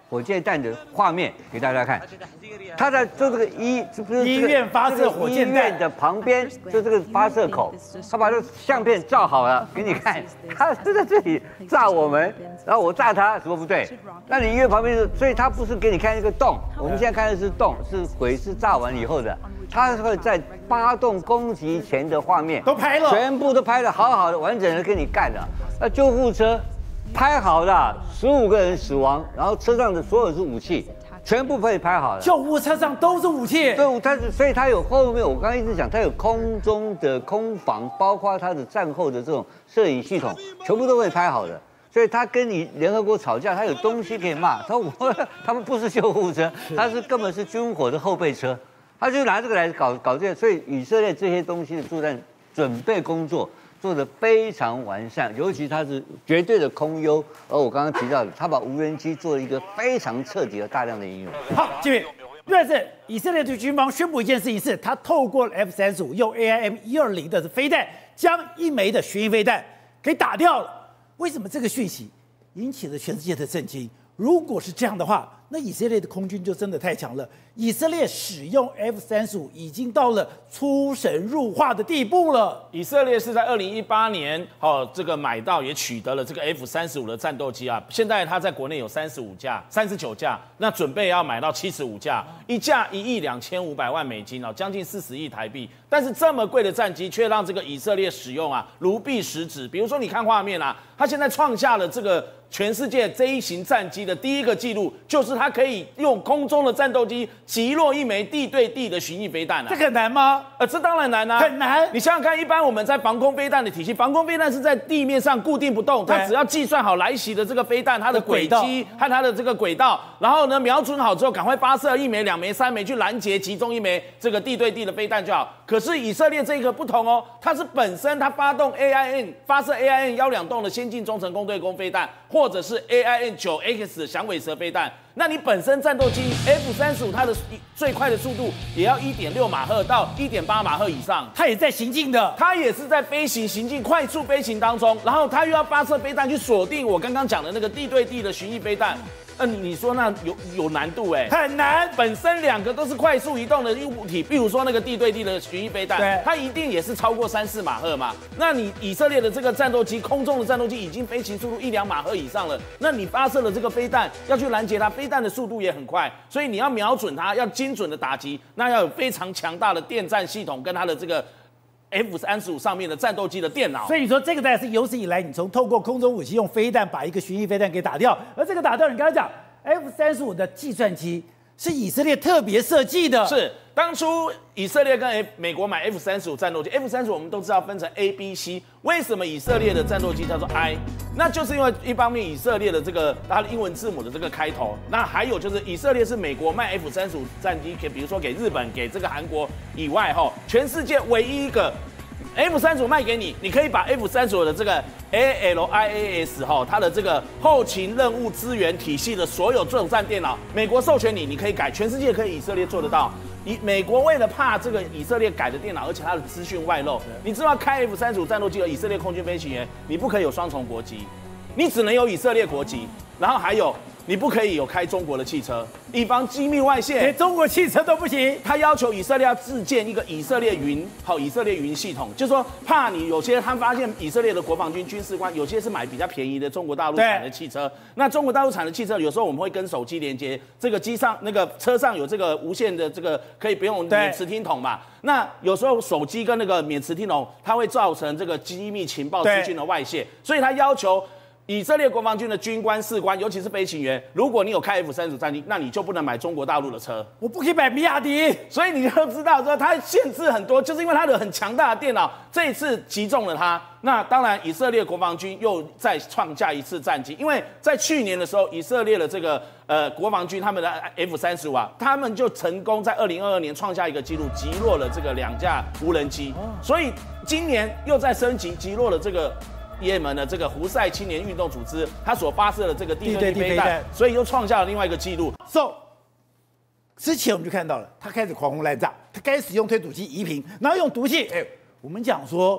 火箭弹的画面给大家看。他在就这个医，是不是医院发射火箭弹医院的旁边就这个发射口，他把这个相片照好了给你看，他就在这里炸我们，然后我炸他，什么不对？那你医院旁边是，所以他不是给你看一个洞，我们现在看的是洞，是鬼是炸完以后的，他会在发动攻击前的画面都拍了， 全部都拍的好好的，完整的给你干了。那救护车拍好了，十五个人死亡，然后车上的所有是武器。全部被拍好了， 救护车上都是武器。 对，它是，所以它有后面，我刚刚一直讲，它有空中的空防，包括它的战后的这种摄影系统，全部都被拍好的。所以他跟你联合国吵架，他有东西可以骂。他说我他们不是救护车，他是根本是军火的后备车，他就拿这个来搞搞这个。所以以色列这些东西的作战准备工作做得非常完善，尤其它是绝对的空优，而我刚刚提到的，他把无人机做了一个非常彻底的大量的应用。 好，继续。但是以色列的军方宣布一件事情是，他透过 F 三十五用 A I M 一二零的飞弹，将一枚的巡弋飞弹给打掉了。为什么这个讯息引起了全世界的震惊？如果是这样的话，那以色列的空军就真的太强了。以色列使用 F 三十五已经到了出神入化的地步了。 以色列是在二零一八年哦，这个买到也取得了这个 F 三十五的战斗机啊。现在它在国内有三十五架、三十九架，那准备要买到七十五架，一架一亿两千五百万美金哦，将近四十亿台币。但是这么贵的战机，却让这个以色列使用啊如臂使指。比如说，你看画面啊，它现在创下了这个全世界这一型战机的第一个纪录，就是它可以用空中的战斗机击落一枚地对地的巡弋飞弹啊。 这个难吗？ 呃，这当然难啊， 很难。 你想想看，一般我们在防空飞弹的体系，防空飞弹是在地面上固定不动，它只要计算好来袭的这个飞弹它的轨迹和它的这个轨道，然后呢瞄准好之后，赶快发射一枚、两枚、三枚去拦截其中一枚这个地对地的飞弹就好。可是以色列这个不同哦，它是本身它发动 A I N 发射 A I N 幺两洞的先进中程攻对攻飞弹，或者是 A I N 九 X 的响尾蛇飞弹。那你本身战斗机 F 三十五它的最快的速度也要 一点六马赫到 一点八马赫以上， 它也在行进的， 它也是在飞行行进快速飞行当中，然后它又要发射飞弹去锁定我刚刚讲的那个地对地的巡弋飞弹。嗯、呃，你说那有有难度哎、 欸，很难。 本身两个都是快速移动的物体，比如说那个地对地的巡弋飞弹，它一定也是超过三四马赫嘛。那你以色列的这个战斗机，空中的战斗机已经飞行速度一两马赫以上了，那你发射了这个飞弹要去拦截它，飞弹的速度也很快，所以你要瞄准它，要精准的打击，那要有非常强大的电战系统跟它的这个。F 三十五上面的战斗机的电脑， 所以你说这个当然是有史以来你从透过空中武器用飞弹把一个巡弋飞弹给打掉，而这个打掉，你刚才讲 F 三十五的计算机是以色列特别设计的， 是当初以色列跟 F 美国买 F 三十五战斗机 ，F 三十五我们都知道分成 A、B、C， 为什么以色列的战斗机叫做 I？ 那就是因为一方面以色列的这个它的英文字母的这个开头，那还有就是以色列是美国卖 F 三十五战机给，比如说给日本、给这个韩国以外，哈，全世界唯一一个 F 三十五卖给你，你可以把 F 三十五的这个 A L I A S 哈，它的这个后勤任务资源体系的所有作战电脑，美国授权你，你可以改，全世界可以以色列做得到。以美国为了怕这个以色列改的电脑，而且它的资讯外漏，你知道开 F 三十五战斗机的以色列空军飞行员，你不可以有双重国籍，你只能有以色列国籍，然后还有你不可以有开中国的汽车，以防机密外泄， 连中国汽车都不行。 他要求以色列要自建一个以色列云，好，以色列云系统，就是说怕你有些他发现以色列的国防军军事官有些是买比较便宜的中国大陆产的汽车，那中国大陆产的汽车有时候我们会跟手机连接，这个机上那个车上有这个无线的这个可以不用免磁听筒嘛，那有时候手机跟那个免磁听筒它会造成这个机密情报资讯的外泄，所以他要求以色列国防军的军官、士官，尤其是飞行员，如果你有开 F 三十五战机，那你就不能买中国大陆的车， 我不可以买比亚迪。 所以你就知道说它限制很多，就是因为它的很强大的电脑，这一次击中了它。那当然，以色列国防军又再创下一次战绩，因为在去年的时候，以色列的这个呃国防军他们的 F 三十五啊，他们就成功在二零二二年创下一个纪录，击落了这个两架无人机，所以今年又在升级，击落了这个也门的这个胡塞青年运动组织，他所发射的这个地对地飞弹，所以又创下了另外一个纪录。 So， 之前我们就看到了，他开始狂轰滥炸，他开始用推土机夷平，然后用毒气。哎，我们讲说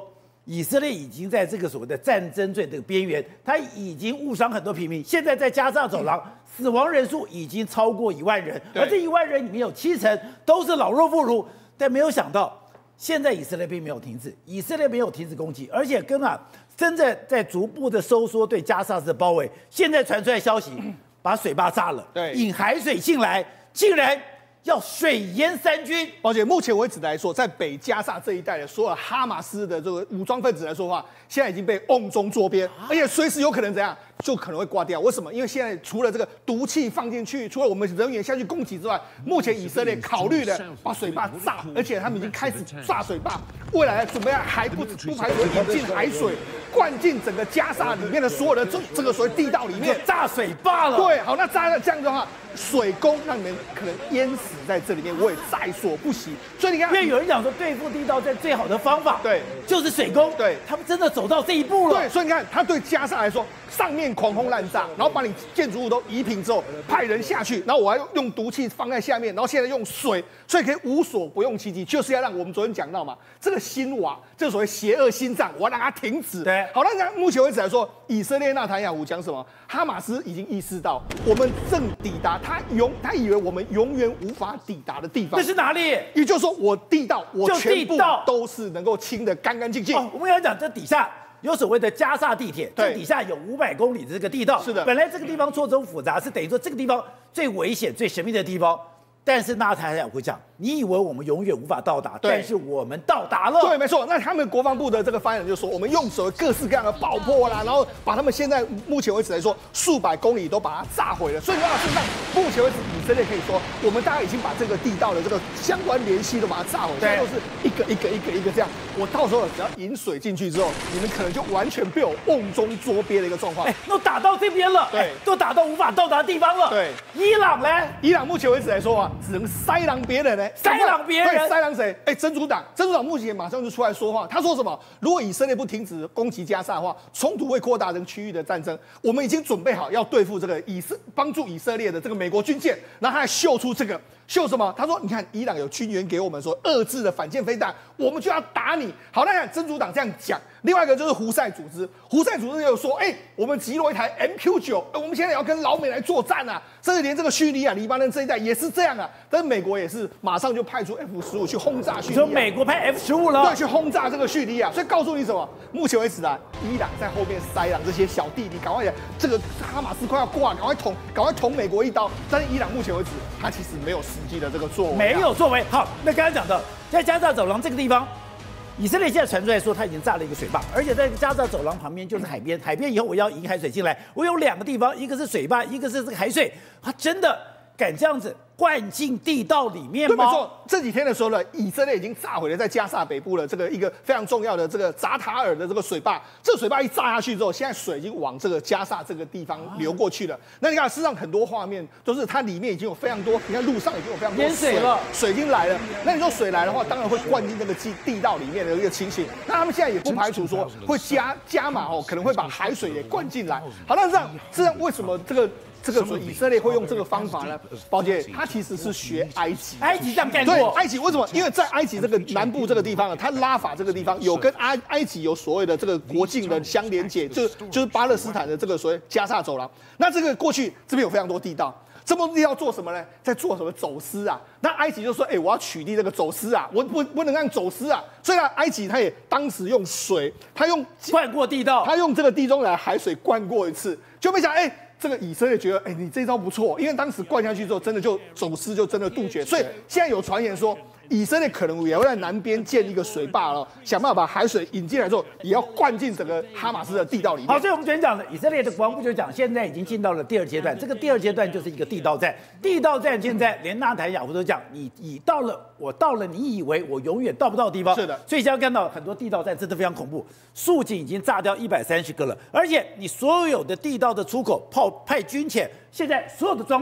以色列已经在这个所谓的战争罪的边缘，他已经误伤很多平民。现在在加沙走廊，死亡人数已经超过一万人，而这一万人里面有七成都是老弱妇孺。但没有想到，现在以色列并没有停止，以色列没有停止攻击，而且跟啊，真的在逐步的收缩对加沙的包围。现在传出来消息，把水坝炸了， 对， 引海水进来，竟然要水淹三军。 而且目前为止来说，在北加沙这一带的所有哈马斯的这个武装分子来说的话，现在已经被瓮中捉鳖，而且随时有可能怎样，就可能会挂掉。为什么？因为现在除了这个毒气放进去，除了我们人员下去攻击之外，目前以色列考虑的把水坝炸，而且他们已经开始炸水坝，未来准备还不不排除引进海水，灌进整个加沙里面的所有的这这个所谓地道里面， 炸水坝了。 对，好，那炸了这样的话，水攻让你们可能淹死在这里面，我也在所不惜。所以你看， 因为有人讲说对付地道战最好的方法， 对， 就是水攻。 对， 他们真的走到这一步了。 对，所以你看，他对加沙来说，上面狂轰滥炸，然后把你建筑物都夷平之后，派人下去，然后我还用毒气放在下面，然后现在用水，所以可以无所不用其极，就是要让我们昨天讲到嘛，这个心瓦，这个所谓邪恶心脏，我要让它停止。 对， 好，那看目前为止来说，以色列纳坦雅胡讲什么？哈马斯已经意识到，我们正抵达他永他以为我们永远无法抵达的地方。 这是哪里？ 也就是说，我地道，我就全部地道都是能够清得干干净净。 哦，我们要讲这底下有所谓的加沙地铁， 对这底下有五百公里的这个地道。 是的， 本来这个地方错综复杂，是等于说这个地方最危险、最神秘的地方。但是纳坦雅胡讲，你以为我们永远无法到达，但是我们到达了。 对，没错。那他们国防部的这个发言人就说，我们用手各式各样的爆破啦，然后把他们现在目前为止来说数百公里都把它炸毁了。所以说，事实上目前为止，以色列可以说，我们大概已经把这个地道的这个相关联系都把它炸毁，现在都是一个一个一个一个这样。我到时候只要引水进去之后，你们可能就完全被我瓮中捉鳖的一个状况。 哎，都打到这边了， 对， 都打到无法到达的地方了。 对， 伊朗呢？ 伊朗目前为止来说啊，只能塞狼别人呢， 塞狼别人， 对，塞狼谁？哎，真主党，真主党目前马上就出来说话，他说什么？如果以色列不停止攻击加沙的话，冲突会扩大成区域的战争。我们已经准备好要对付这个以色帮助以色列的这个美国军舰，然后他还秀出这个。秀什么？他说：“你看，伊朗有军援给我们说遏制的反舰飞弹，我们就要打你。”好，那看真主党这样讲。另外一个就是胡塞组织，胡塞组织又说：“哎、欸，我们击落一台 M Q 九，我们现在也要跟老美来作战啊！甚至连这个叙利亚、黎巴嫩这一带也是这样啊。但是美国也是马上就派出 F 十五去轰炸叙利亚。 你说美国派 F 十五了？ 对，去轰炸这个叙利亚。所以告诉你什么？目前为止啊，伊朗在后面塞朗这些小弟弟，赶快这个哈马斯快要挂，赶快捅，赶快捅美国一刀。但是伊朗目前为止，他其实没有实际的这个作为、啊， 没有作为。好，那刚才讲的，在加沙走廊这个地方。以色列现在传出来说，他已经炸了一个水坝，而且在加沙走廊旁边就是海边。海边以后我要引海水进来，我有两个地方，一个是水坝，一个是这个海水。他真的敢这样子灌进地道里面吗？ 对，没错。这几天的时候呢，以色列已经炸毁了在加沙北部的这个一个非常重要的这个扎塔尔的这个水坝。这个水坝一炸下去之后，现在水已经往这个加沙这个地方流过去了。啊、那你看，事实上很多画面都是它里面已经有非常多，你看路上已经有非常多水了， 水已经来了。那你说水来的话，当然会灌进那个地地道里面的一个情形。那他们现在也不排除说会加加码哦，可能会把海水也灌进来。好，那这样这样为什么这个？这个以色列会用这个方法呢？宝姐，他其实是学埃及， 埃及这样干过。 对，埃及为什么？因为在埃及这个南部这个地方啊，它拉法这个地方有跟埃埃及有所谓的这个国境的相连接，就就是巴勒斯坦的这个所谓加沙走廊。那这个过去这边有非常多地道，这么多地道做什么呢？在做什么走私啊？那埃及就说：“哎、欸，我要取缔这个走私啊，我不不能让走私啊。”所以呢，埃及他也当时用水，他用灌过地道， 他用这个地中海海水灌过一次，就没想哎。欸这个以色列觉得，哎、欸，你这招不错，因为当时灌下去之后，真的就走私就真的杜绝，所以现在有传言说，以色列可能也会在南边建一个水坝了，想办法把海水引进来之后，也要灌进整个哈马斯的地道里面。 好，所以我们昨天讲的，以色列的国防部就讲，现在已经进到了第二阶段，这个第二阶段就是一个地道战。地道战现在连纳坦雅胡都讲，你你到了，我到了，你以为我永远到不到的地方？ 是的。 所以现在看到很多地道战真的非常恐怖，竖井已经炸掉一百三十个了，而且你所有的地道的出口炮派军遣，现在所有的装备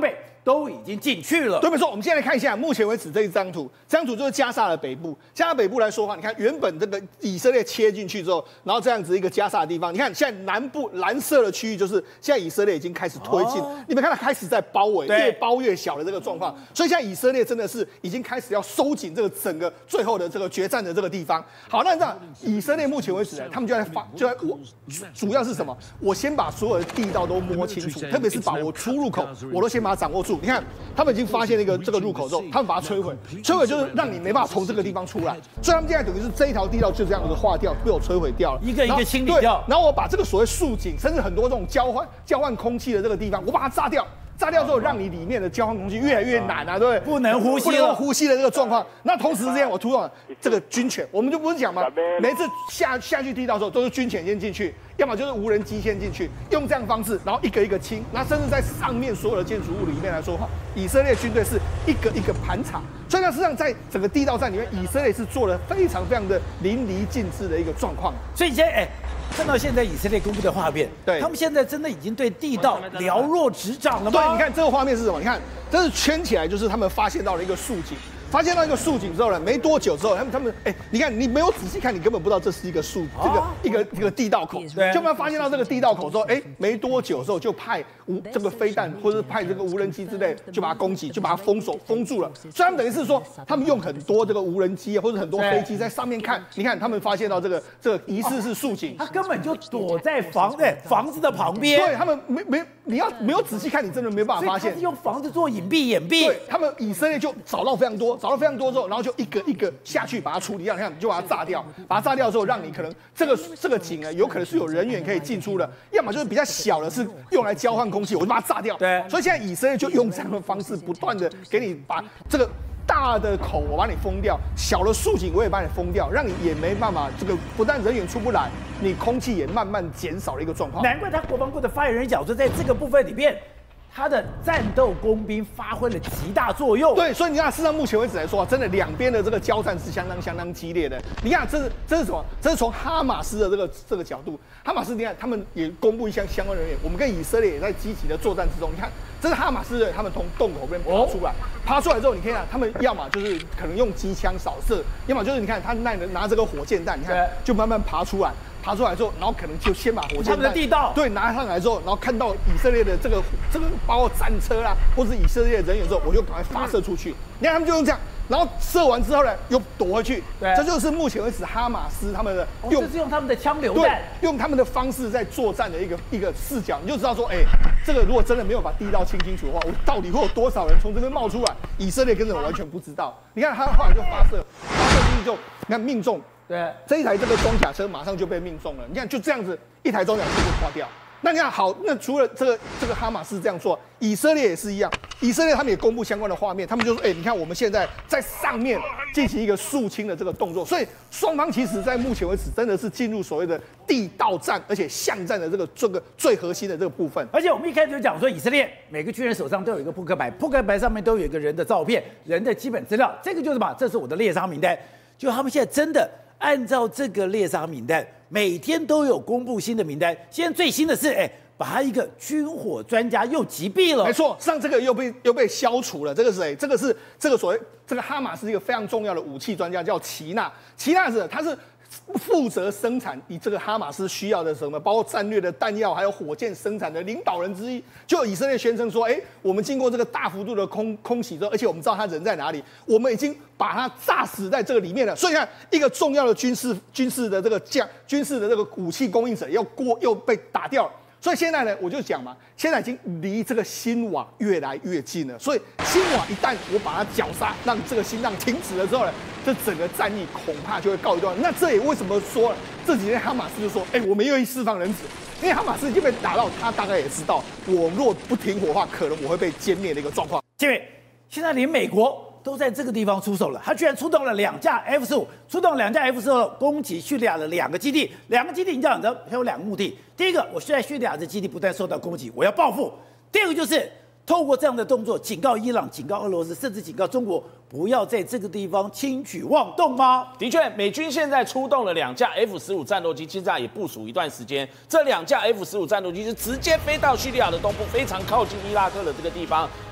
都已经进去了。 对，没错。我们现在来看一下，目前为止这一张图，这张图就是加沙的北部。加沙北部来说的话，你看原本这个以色列切进去之后，然后这样子一个加沙的地方，你看现在南部蓝色的区域就是现在以色列已经开始推进，哦、你们看它开始在包围，越包越小的这个状况。所以现在以色列真的是已经开始要收紧这个整个最后的这个决战的这个地方。好，那这样以色列目前为止呢，他们就在发，就在我主要是什么？我先把所有的地道都摸清楚，特别是把我出入口我都先把它掌握住。你看，他们已经发现了一个这个入口之后，他们把它摧毁，摧毁就是让你没办法从这个地方出来。所以他们现在等于是这一条地道就这样子划掉，被我摧毁掉了， 一个一个清理掉。 然后我把这个所谓竖井，甚至很多这种交换交换空气的这个地方，我把它炸掉。炸掉之后，让你里面的交换空气越来越难啊，对不对？ 不能呼吸了， 不能呼吸的这个状况。那同时之间，我突然这个军犬，我们就不是讲吗？每次下下去地道的时候，都是军犬先进去，要么就是无人机先进去，用这样的方式，然后一个一个清。那甚至在上面所有的建筑物里面来说的话，以色列军队是一个一个盘查。所以呢，实际上在整个地道战里面，以色列是做了非常非常的淋漓尽致的一个状况。 所以现在哎。看到现在以色列公布的画面， 对， 他们现在真的已经对地道了若指掌了吗？ 对，你看这个画面是什么？你看，这是圈起来，就是他们发现到了一个竖井。发现到一个竖井之后呢，没多久之后，他们他们哎，你看你没有仔细看，你根本不知道这是一个竖这个一个一个地道口。对，就他们发现到这个地道口之后，哎，没多久之后就派无这个飞弹或者是派这个无人机之类，就把它攻击，就把它封锁封住了。所以他们等于是说，他们用很多这个无人机或者很多飞机在上面看，你看他们发现到这个这个疑似是竖井， 他根本就躲在房哎房子的旁边。 对他们没没你要没有仔细看，你真的没办法发现。 他是用房子做隐蔽掩蔽。 对他们以色列就找到非常多，找到非常多之后，然后。然后就一个一个下去把它处理掉，你看你就把它炸掉，把它炸掉之后，让你可能这个这个井呢，有可能是有人员可以进出的，要么就是比较小的，是用来交换空气，我就把它炸掉。 对， 所以现在以色列就用这样的方式，不断的给你把这个大的口我把你封掉，小的竖井我也把你封掉，让你也没办法，这个不但人员出不来，你空气也慢慢减少的一个状况。 难怪他国防部的发言人讲说，在这个部分里面。他的战斗工兵发挥了极大作用。 对，所以你看，事实上目前为止来说，真的两边的这个交战是相当相当激烈的。你看，这是这是什么？这是从哈马斯的这个这个角度，哈马斯你看他们也公布一项相关人员，我们跟以色列也在积极的作战之中。你看，这是哈马斯人，他们从洞口边爬出来，爬出来之后，你可以看他们要么就是可能用机枪扫射，要么就是你看他拿拿这个火箭弹，你看就慢慢爬出来。爬出来之后，然后可能就先把火箭弹他们的地道对拿上来之后，然后看到以色列的这个这个包括战车啦，或者以色列人员之后，我就赶快发射出去。你看他们就用这样，然后射完之后呢，又躲回去。 对， 这就是目前为止哈马斯他们的用，哦、这是用他们的枪榴弹， 用他们的方式在作战的一个一个视角，你就知道说，哎，这个如果真的没有把地道清清楚的话，我到底会有多少人从这边冒出来？以色列根本完全不知道。你看他后来就发射，发射出去就你看命中。 对， 这一台这个装甲车马上就被命中了。你看，就这样子，一台装甲车就挂掉。那你看，好，那除了这个这个哈马斯这样做，以色列也是一样。以色列他们也公布相关的画面，他们就说，哎、欸，你看我们现在在上面进行一个肃清的这个动作。所以双方其实在目前为止真的是进入所谓的地道战，而且巷战的这个这个最核心的这个部分。 而且我们一开始就讲说，以色列每个军人手上都有一个扑克牌，扑克牌上面都有一个人的照片、人的基本资料。这个就是嘛，这是我的猎杀名单。就他们现在真的。按照这个猎杀名单，每天都有公布新的名单。现在最新的是，哎，把他一个军火专家又击毙了。 没错，上这个又被又被消除了。这个是谁？这个是这个所谓这个哈马斯一个非常重要的武器专家，叫齐纳。齐纳是他是负责生产以这个哈马斯需要的什么，包括战略的弹药，还有火箭生产的领导人之一。就以色列宣称说，哎，我们经过这个大幅度的空空袭之后，而且我们知道他人在哪里，我们已经把他炸死在这个里面了。所以你看，一个重要的军事军事的这个将军事的这个武器供应者要过又被打掉了。所以现在呢，我就讲嘛，现在已经离这个新瓦越来越近了。所以新瓦一旦我把它绞杀，让这个心脏停止了之后呢，这整个战役恐怕就会告一段落。那这也为什么说了这几天哈马斯就说，哎、欸，我们愿意释放人质，因为哈马斯已经被打到，他大概也知道，我若不停火的话，可能我会被歼灭的一个状况。 因为现在连美国都在这个地方出手了，他居然出动了两架 F 十五，出动两架 F 十五攻击叙利亚的两个基地，两个基地你讲的它有两个目的，第一个，我现在叙利亚的基地不断受到攻击，我要报复；第二个就是透过这样的动作警告伊朗、警告俄罗斯，甚至警告中国，不要在这个地方轻举妄动吗？ 的确，美军现在出动了两架 F 十五战斗机，其实也部署一段时间。这两架 F 十五战斗机是直接飞到叙利亚的东部，非常靠近伊拉克的这个地方。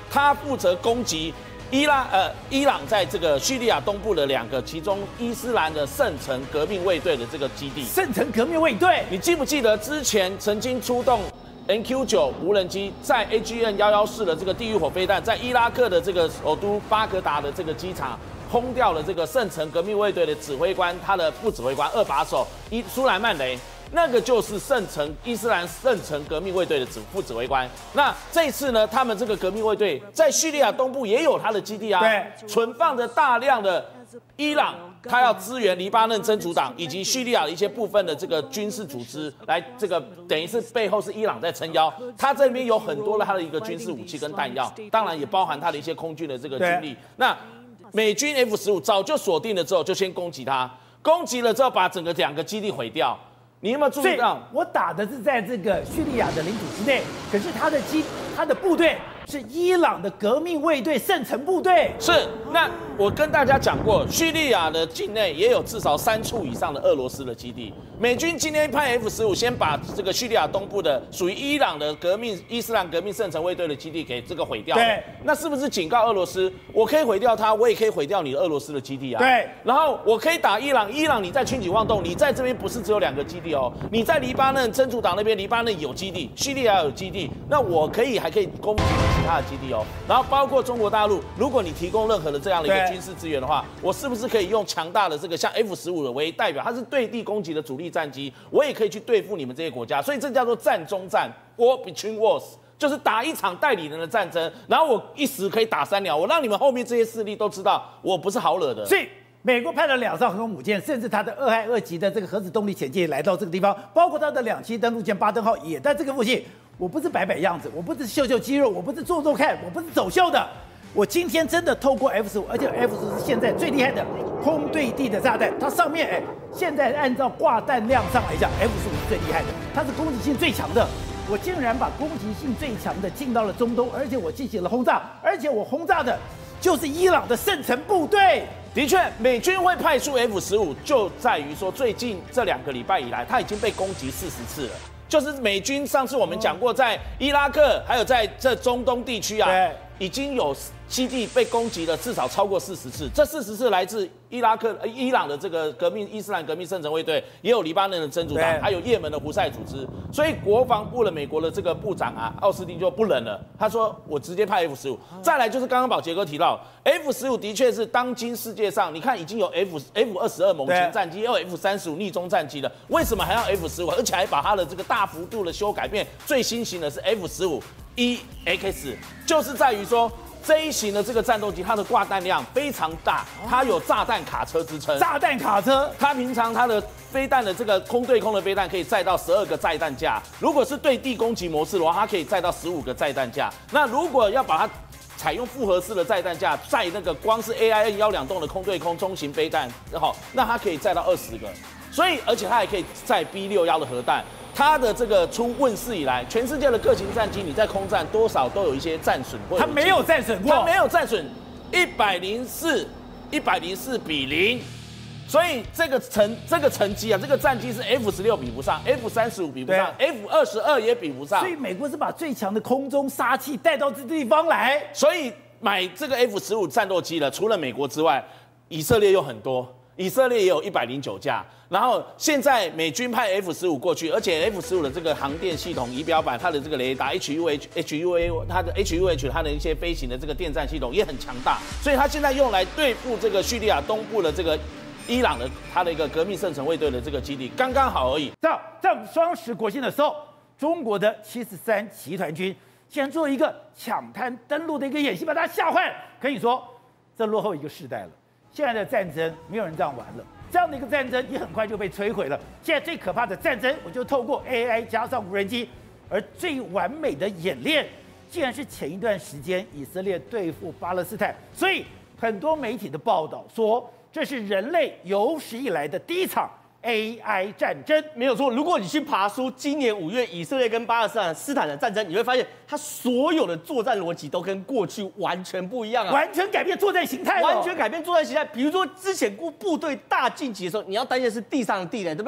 他负责攻击伊拉呃伊朗在这个叙利亚东部的两个，其中伊斯兰的圣城革命卫队的这个基地。 圣城革命卫队， 你记不记得之前曾经出动 N Q 九无人机在 A G N 一一四的这个地狱火飞弹，在伊拉克的这个首都巴格达的这个机场轰掉了这个圣城革命卫队的指挥官，他的副指挥官二把手伊苏莱曼雷。那个就是圣城伊斯兰圣城革命卫队的指副指挥官。那这次呢，他们这个革命卫队在叙利亚东部也有他的基地啊， 对， 存放着大量的伊朗，他要支援黎巴嫩真主党以及叙利亚的一些部分的这个军事组织，来这个等于是背后是伊朗在撑腰。他这里面有很多的他的一个军事武器跟弹药，当然也包含他的一些空军的这个军力。那美军 F 十五早就锁定了之后，就先攻击他，攻击了之后把整个两个基地毁掉。你有没有注意到？ 我打的是在这个叙利亚的领土之内，可是他的基，他的部队是伊朗的革命卫队圣城部队。 是，那我跟大家讲过，叙利亚的境内也有至少三处以上的俄罗斯的基地。美军今天派 F 十五先把这个叙利亚东部的属于伊朗的革命伊斯兰革命圣城卫队的基地给这个毁掉了。 对， 那是不是警告俄罗斯，我可以毁掉它，我也可以毁掉你的俄罗斯的基地啊？ 对。 然后我可以打伊朗，伊朗你在群起妄动，你在这边不是只有两个基地哦，你在黎巴嫩真主党那边，黎巴嫩有基地，叙利亚有基地，那我可以还可以攻击其他的基地哦。然后包括中国大陆，如果你提供任何的这样的一个军事资源的话，我是不是可以用强大的这个像 F 十五的为代表，它是对地攻击的主力战机，我也可以去对付你们这些国家，所以这叫做战中战 ，War between wars， 就是打一场代理人的战争，然后我一时可以打三鸟，我让你们后面这些势力都知道我不是好惹的。 所以美国派了两艘航空母舰，甚至它的二亥二级的这个核子动力潜舰来到这个地方，包括它的两栖登陆舰巴登号也在这个附近。我不是摆摆样子，我不是秀秀肌肉，我不是做做看，我不是走秀的。我今天真的透过 F 十五，而且 F 十五是现在最厉害的空对地的炸弹，它上面哎，现在按照挂弹量上来讲 ，F 十五是最厉害的，它是攻击性最强的。我竟然把攻击性最强的进到了中东，而且我进行了轰炸，而且我轰炸的就是伊朗的圣城部队。 的确，美军会派出 F 十五，就在于说最近这两个礼拜以来，它已经被攻击四十次了。就是美军上次我们讲过，在伊拉克还有在这中东地区啊，已经有基地被攻击了至少超过四十次。这四十次来自伊拉克、呃、伊朗的这个革命伊斯兰革命圣城卫队，也有黎巴嫩的真主党，还有也门的胡塞组织。所以国防部的美国的这个部长啊，奥斯汀就不忍了，他说我直接派 F 十五。再来就是刚刚宝杰哥提到 ，F 十五的确是当今世界上，你看已经有 F F 二十二猛禽战机，也有 F 三十五逆中战机了，为什么还要 F 十五？而且还把它的这个大幅度的修改变，最新型的是 F 十五 E X， 就是在于说。这一型的这个战斗机，它的挂弹量非常大，它有炸弹卡车之称。 炸弹卡车， 它平常它的飞弹的这个空对空的飞弹可以载到十二个载弹架，如果是对地攻击模式的话，它可以载到十五个载弹架。那如果要把它采用复合式的载弹架，载那个光是 A I N 幺两栋的空对空中型飞弹，好，那它可以载到二十个。所以，而且它还可以载 B 六一的核弹。它的这个出问世以来，全世界的各型战机，你在空战多少都有一些战损。 它没有战损过， 它没有战损，一百零四，一百零四比零。所以这个成这个成绩啊，这个战机是 F 十六比不上 ，F 三十五比不上 ，F 二十二也比不上。 所以美国是把最强的空中杀器带到这地方来。 所以买这个 F 十五战斗机了，除了美国之外，以色列又很多。以色列也有一百零九架，然后现在美军派 F 十五过去，而且 F 十五的这个航电系统、仪表板、它的这个雷达 H U H、H U A、它的 H U H、它的一些飞行的这个电站系统也很强大，所以它现在用来对付这个叙利亚东部的这个伊朗的它的一个革命圣城卫队的这个基地，刚刚好而已。 在在我们双十国庆的时候，中国的七十三集团军竟然做一个抢滩登陆的一个演习，把它吓坏了。可以说，这落后一个世代了。现在的战争没有人这样玩了，这样的一个战争也很快就被摧毁了。现在最可怕的战争，我就透过 A I 加上无人机，而最完美的演练，竟然是前一段时间以色列对付巴勒斯坦。所以很多媒体的报道说，这是人类有史以来的第一场 A I 战争。 没有错。如果你去爬出今年五月以色列跟巴勒斯坦斯坦的战争，你会发现它所有的作战逻辑都跟过去完全不一样啊， 完全改变作战形态， 完全改变作战形态。比如说之前部部队大进击的时候，你要担心的是地上的地雷，对不对？对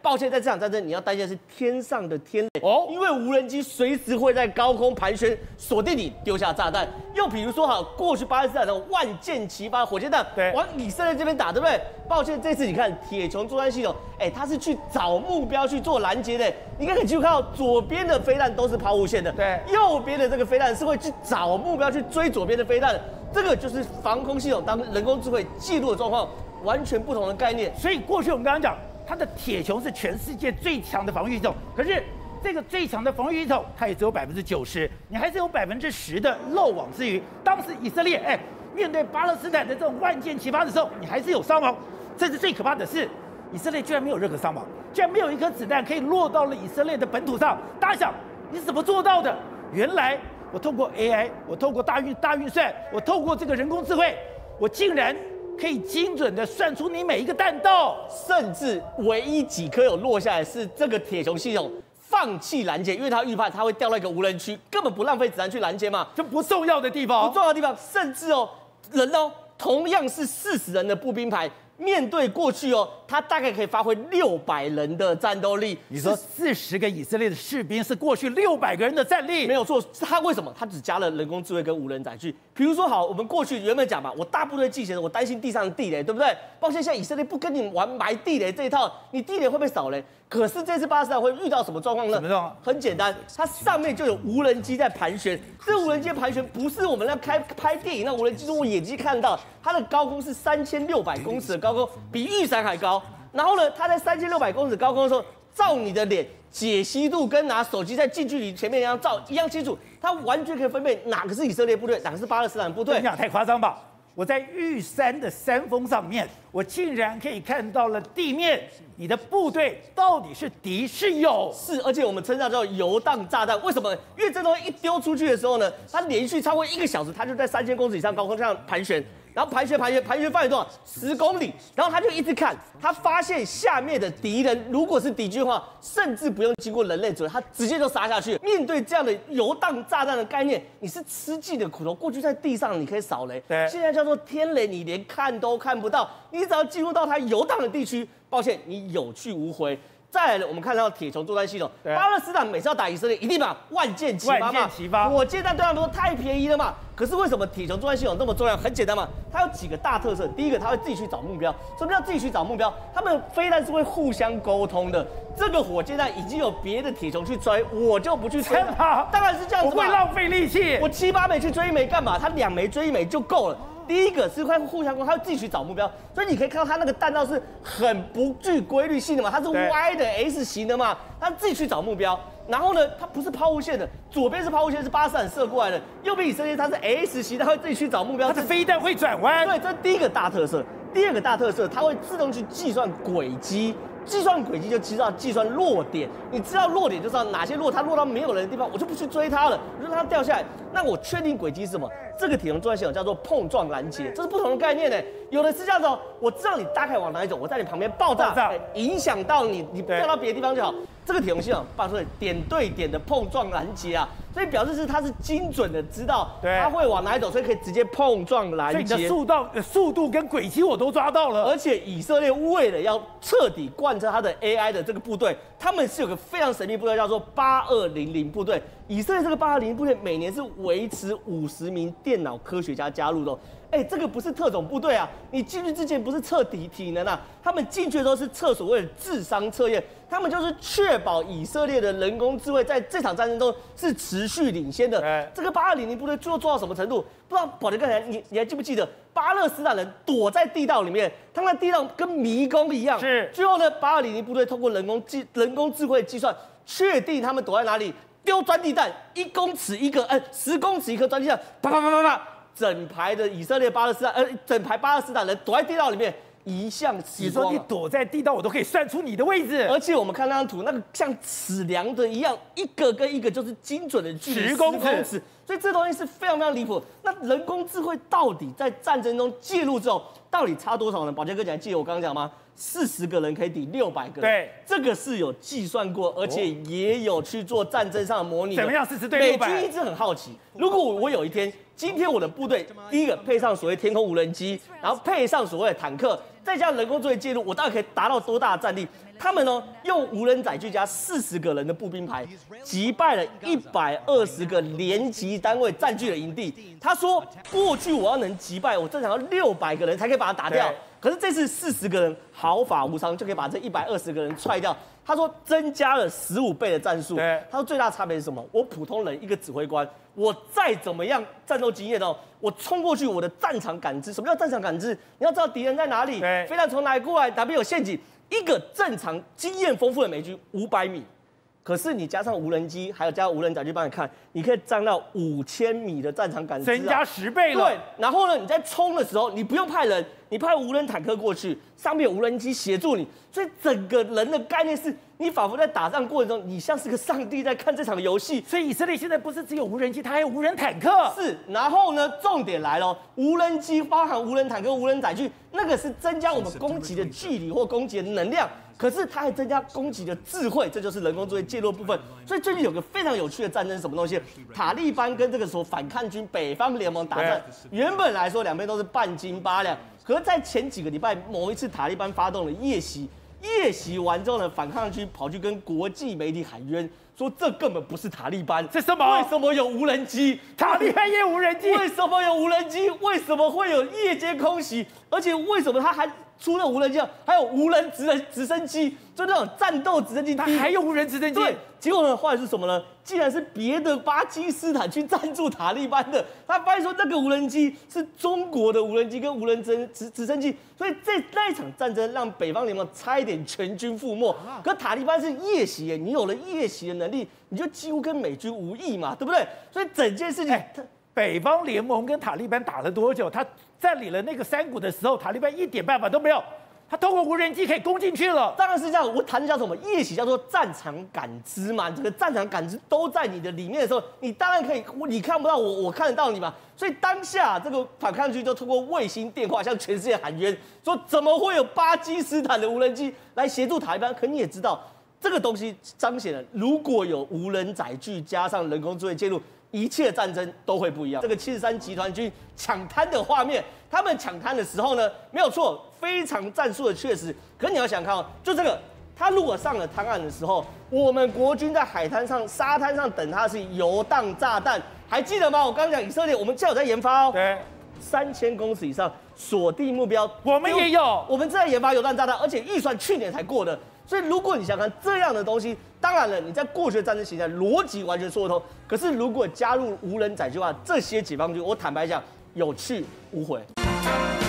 抱歉，在这场战争你要担心的是天上的天雷哦，因为无人机随时会在高空盘旋，锁定你，丢下炸弹。又比如说哈，过去巴勒斯坦的万箭齐发火箭弹， 对， 往以色列这边打，对不对？抱歉，这次你看铁穹作战系统，哎，它是去找目标去做拦截的。你看，可以记住看到左边的飞弹都是抛物线的， 对， 右边的这个飞弹是会去找目标去追左边的飞弹，这个就是防空系统当人工智慧记录的状况完全不同的概念。 所以过去我们刚刚讲，它的铁穹是全世界最强的防御系统，可是这个最强的防御系统，它也只有百分之九十，你还是有百分之十的漏网之鱼。当时以色列哎，面对巴勒斯坦的这种万箭齐发的时候，你还是有伤亡。这是最可怕的是，以色列居然没有任何伤亡，居然没有一颗子弹可以落到了以色列的本土上。大家想，你是怎么做到的？原来我透过 A I， 我透过大运大运算，我透过这个人工智慧，我竟然可以精准的算出你每一个弹道， 甚至唯一几颗有落下来是这个铁穹系统放弃拦截，因为他预判它会掉到一个无人区，根本不浪费子弹去拦截嘛， 就不重要的地方， 不重要的地方，甚至哦人哦同样是四十人的步兵排。面对过去哦，他大概可以发挥六百人的战斗力。 你说四十个以色列的士兵是过去六百个人的战力， 没有错。他为什么？他只加了人工智慧跟无人载具。比如说，好，我们过去原本讲嘛，我大部队进行，我担心地上的地雷，对不对？抱歉，现在以色列不跟你玩埋地雷这一套，你地雷会不会扫雷？可是这次巴勒斯坦会遇到什么状况呢？ 什么状况？ 很简单，它上面就有无人机在盘旋。这无人机盘旋不是我们要开拍电影那无人机，是我眼睛看到，它的高空是三千六百公尺的高空，比玉山还高。然后呢，它在三千六百公尺高空的时候，照你的脸，解析度跟拿手机在近距离前面一样照一样清楚，它完全可以分辨哪个是以色列部队，哪个是巴勒斯坦部队。 你讲太夸张吧？我在玉山的山峰上面，我竟然可以看到了地面，你的部队到底是敌是友？ 是，而且我们称它叫游荡炸弹。为什么？因为这东西一丢出去的时候呢，它连续超过一个小时，它就在三千公尺以上高空这样盘旋。然后盘旋盘旋盘旋范围多少？十公里。然后他就一直看，他发现下面的敌人如果是敌军的话，甚至不用经过人类指挥，他直接就杀下去。面对这样的游荡炸弹的概念，你是吃尽的苦头。过去在地上你可以扫雷， 对， 现在叫做天雷，你连看都看不到。你只要进入到它游荡的地区，抱歉，你有去无回。再来了，我们看到铁穹作战系统，巴勒斯坦每次要打以色列，一定把万箭齐发嘛， 万箭齐发， 火箭弹对他们说太便宜了嘛。可是为什么铁穹作战系统这么重要？很简单嘛，它有几个大特色。第一个，它会自己去找目标。什么叫自己去找目标？他们飞弹是会互相沟通的。这个火箭弹已经有别的铁穹去追，我就不去追它。当然是这样子嘛， 我会浪费力气。 我七八枚去追一枚干嘛？它两枚追一枚就够了。第一个是会互相攻，他会自己去找目标，所以你可以看到他那个弹道是很不具规律性的嘛，它是歪的 S 型的嘛，他自己去找目标。然后呢，它不是抛物线的，左边是抛物线，是巴勒斯坦射过来的；右边以色列它是 S 型，它会自己去找目标。 它的飞弹会转弯。 对，这是第一个大特色。第二个大特色，它会自动去计算轨迹。计算轨迹就知道计算落点，你知道落点就知道哪些落，它落到没有人的地方，我就不去追它了，我就让它掉下来。那我确定轨迹是什么？这个铁穹作战系统叫做碰撞拦截，这是不同的概念呢。有的是这样子哦，我知道你大概往哪里走，我在你旁边爆炸， 爆炸欸、影响到你，你掉到别的地方就好。这个铁穹系统爆出来点对点的碰撞拦截啊，所以表示是它是精准的知道它会往哪里走，所以可以直接碰撞拦截。 所以你的速度、呃、速度跟轨迹我都抓到了。 而且以色列为了要彻底贯彻它的 A I 的这个部队，他们是有个非常神秘部队叫做八二零零部队。以色列这个八二零零部队每年是维持五十名电脑科学家加入的、哦。哎，这个不是特种部队啊！你进去之前不是测体体能啊，他们进去的时候是测所谓的智商测验，他们就是确保以色列的人工智慧在这场战争中是持续领先的。这个八二零零部队最后做到什么程度？不知道宝杰刚才你你还记不记得，巴勒斯坦人躲在地道里面，他们的地道跟迷宫一样。 是。 最后呢，八二零零部队通过人工计人工智慧计算，确定他们躲在哪里，丢钻地弹，一公尺一个，呃，十公尺一颗钻地弹，啪啪啪啪啪。整排的以色列、巴勒斯坦，呃，整排巴勒斯坦人躲在地道里面，一向死光。 你说你躲在地道，我都可以算出你的位置。 而且我们看那张图，那个像尺量的一样，一个跟一个就是精准的距离， 十公尺。 所以这东西是非常非常离谱。那人工智慧到底在战争中介入之后，到底差多少呢？宝杰哥，你还记得我刚刚讲吗？四十个人可以抵六百个人， 对， 这个是有计算过，而且也有去做战争上的模拟的。 怎么样？四十对六百？ 美军一直很好奇，如果我有一天，今天我的部队第一个配上所谓天空无人机，然后配上所谓的坦克， 再加上人工作业介入，我大概可以达到多大的战力？他们呢用无人载具加四十个人的步兵排，击败了一百二十个连级单位占据了营地。他说，过去我要能击败，我正常要六百个人才可以把它打掉。可是这次四十个人毫发无伤就可以把这一百二十个人踹掉。他说增加了十五倍的战术。他说最大差别是什么？我普通人一个指挥官，我再怎么样战斗经验哦，我冲过去，我的战场感知，什么叫战场感知？你要知道敌人在哪里，飞弹从哪里过来，哪边有陷阱。一个正常经验丰富的美军五百米，可是你加上无人机，还有加上无人载具帮你看，你可以站到五千米的战场感知、啊， 增加十倍了。 对，然后呢，你在冲的时候，你不用派人，你派无人坦克过去，上面有无人机协助你，所以整个人的概念是，你仿佛在打仗过程中，你像是个上帝在看这场游戏。 所以以色列现在不是只有无人机，它还有无人坦克。 是，然后呢，重点来了，无人机包含无人坦克、无人载具，那个是增加我们攻击的距离或攻击的能量。可是它还增加攻击的智慧，这就是人工作业介入的部分。所以最近有个非常有趣的战争是什么东西？塔利班跟这个所反抗军北方联盟打战，原本来说两边都是半斤八两，可是在前几个礼拜某一次塔利班发动了夜袭，夜袭完之后呢，反抗军跑去跟国际媒体喊冤，说这根本不是塔利班， 这什么？ 为什么有无人机？ 塔利班也有无人机？ 为什么有无人机？为什么会有夜间空袭？而且为什么他还？除了无人机，还有无人直人直升机，就那种战斗直升机。 它还有无人直升机。 对，结果呢，后来是什么呢？竟然是别的巴基斯坦去赞助塔利班的。他发现说，那个无人机是中国的无人机跟无人直直直升机，所以这那一场战争让北方联盟差一点全军覆没。可塔利班是夜袭耶，你有了夜袭的能力，你就几乎跟美军无异嘛，对不对？所以整件事情。欸北方联盟跟塔利班打了多久？他占领了那个山谷的时候，塔利班一点办法都没有。他通过无人机可以攻进去了。 当然是这样。我谈的叫什么？夜袭叫做战场感知嘛。这个战场感知都在你的里面的时候，你当然可以，你看不到我，我看得到你嘛。所以当下这个反抗军就通过卫星电话向全世界喊冤，说怎么会有巴基斯坦的无人机来协助塔利班？可你也知道，这个东西彰显了，如果有无人载具加上人工作业介入。一切战争都会不一样。这个七十三集团军抢滩的画面，他们抢滩的时候呢，没有错，非常战术的确实。可是你要想看哦，就这个，他如果上了滩岸的时候，我们国军在海滩上、沙滩上等他是游荡炸弹，还记得吗？我刚刚讲以色列，我们现在有在研发哦， 对， 三千公尺以上锁定目标， 我们也有， 我们正在研发游荡炸弹，而且预算去年才过的。所以，如果你想看这样的东西，当然了，你在过去的战争形态逻辑完全说得通。可是，如果加入无人载具的话，这些解放军，我坦白讲，有去无回。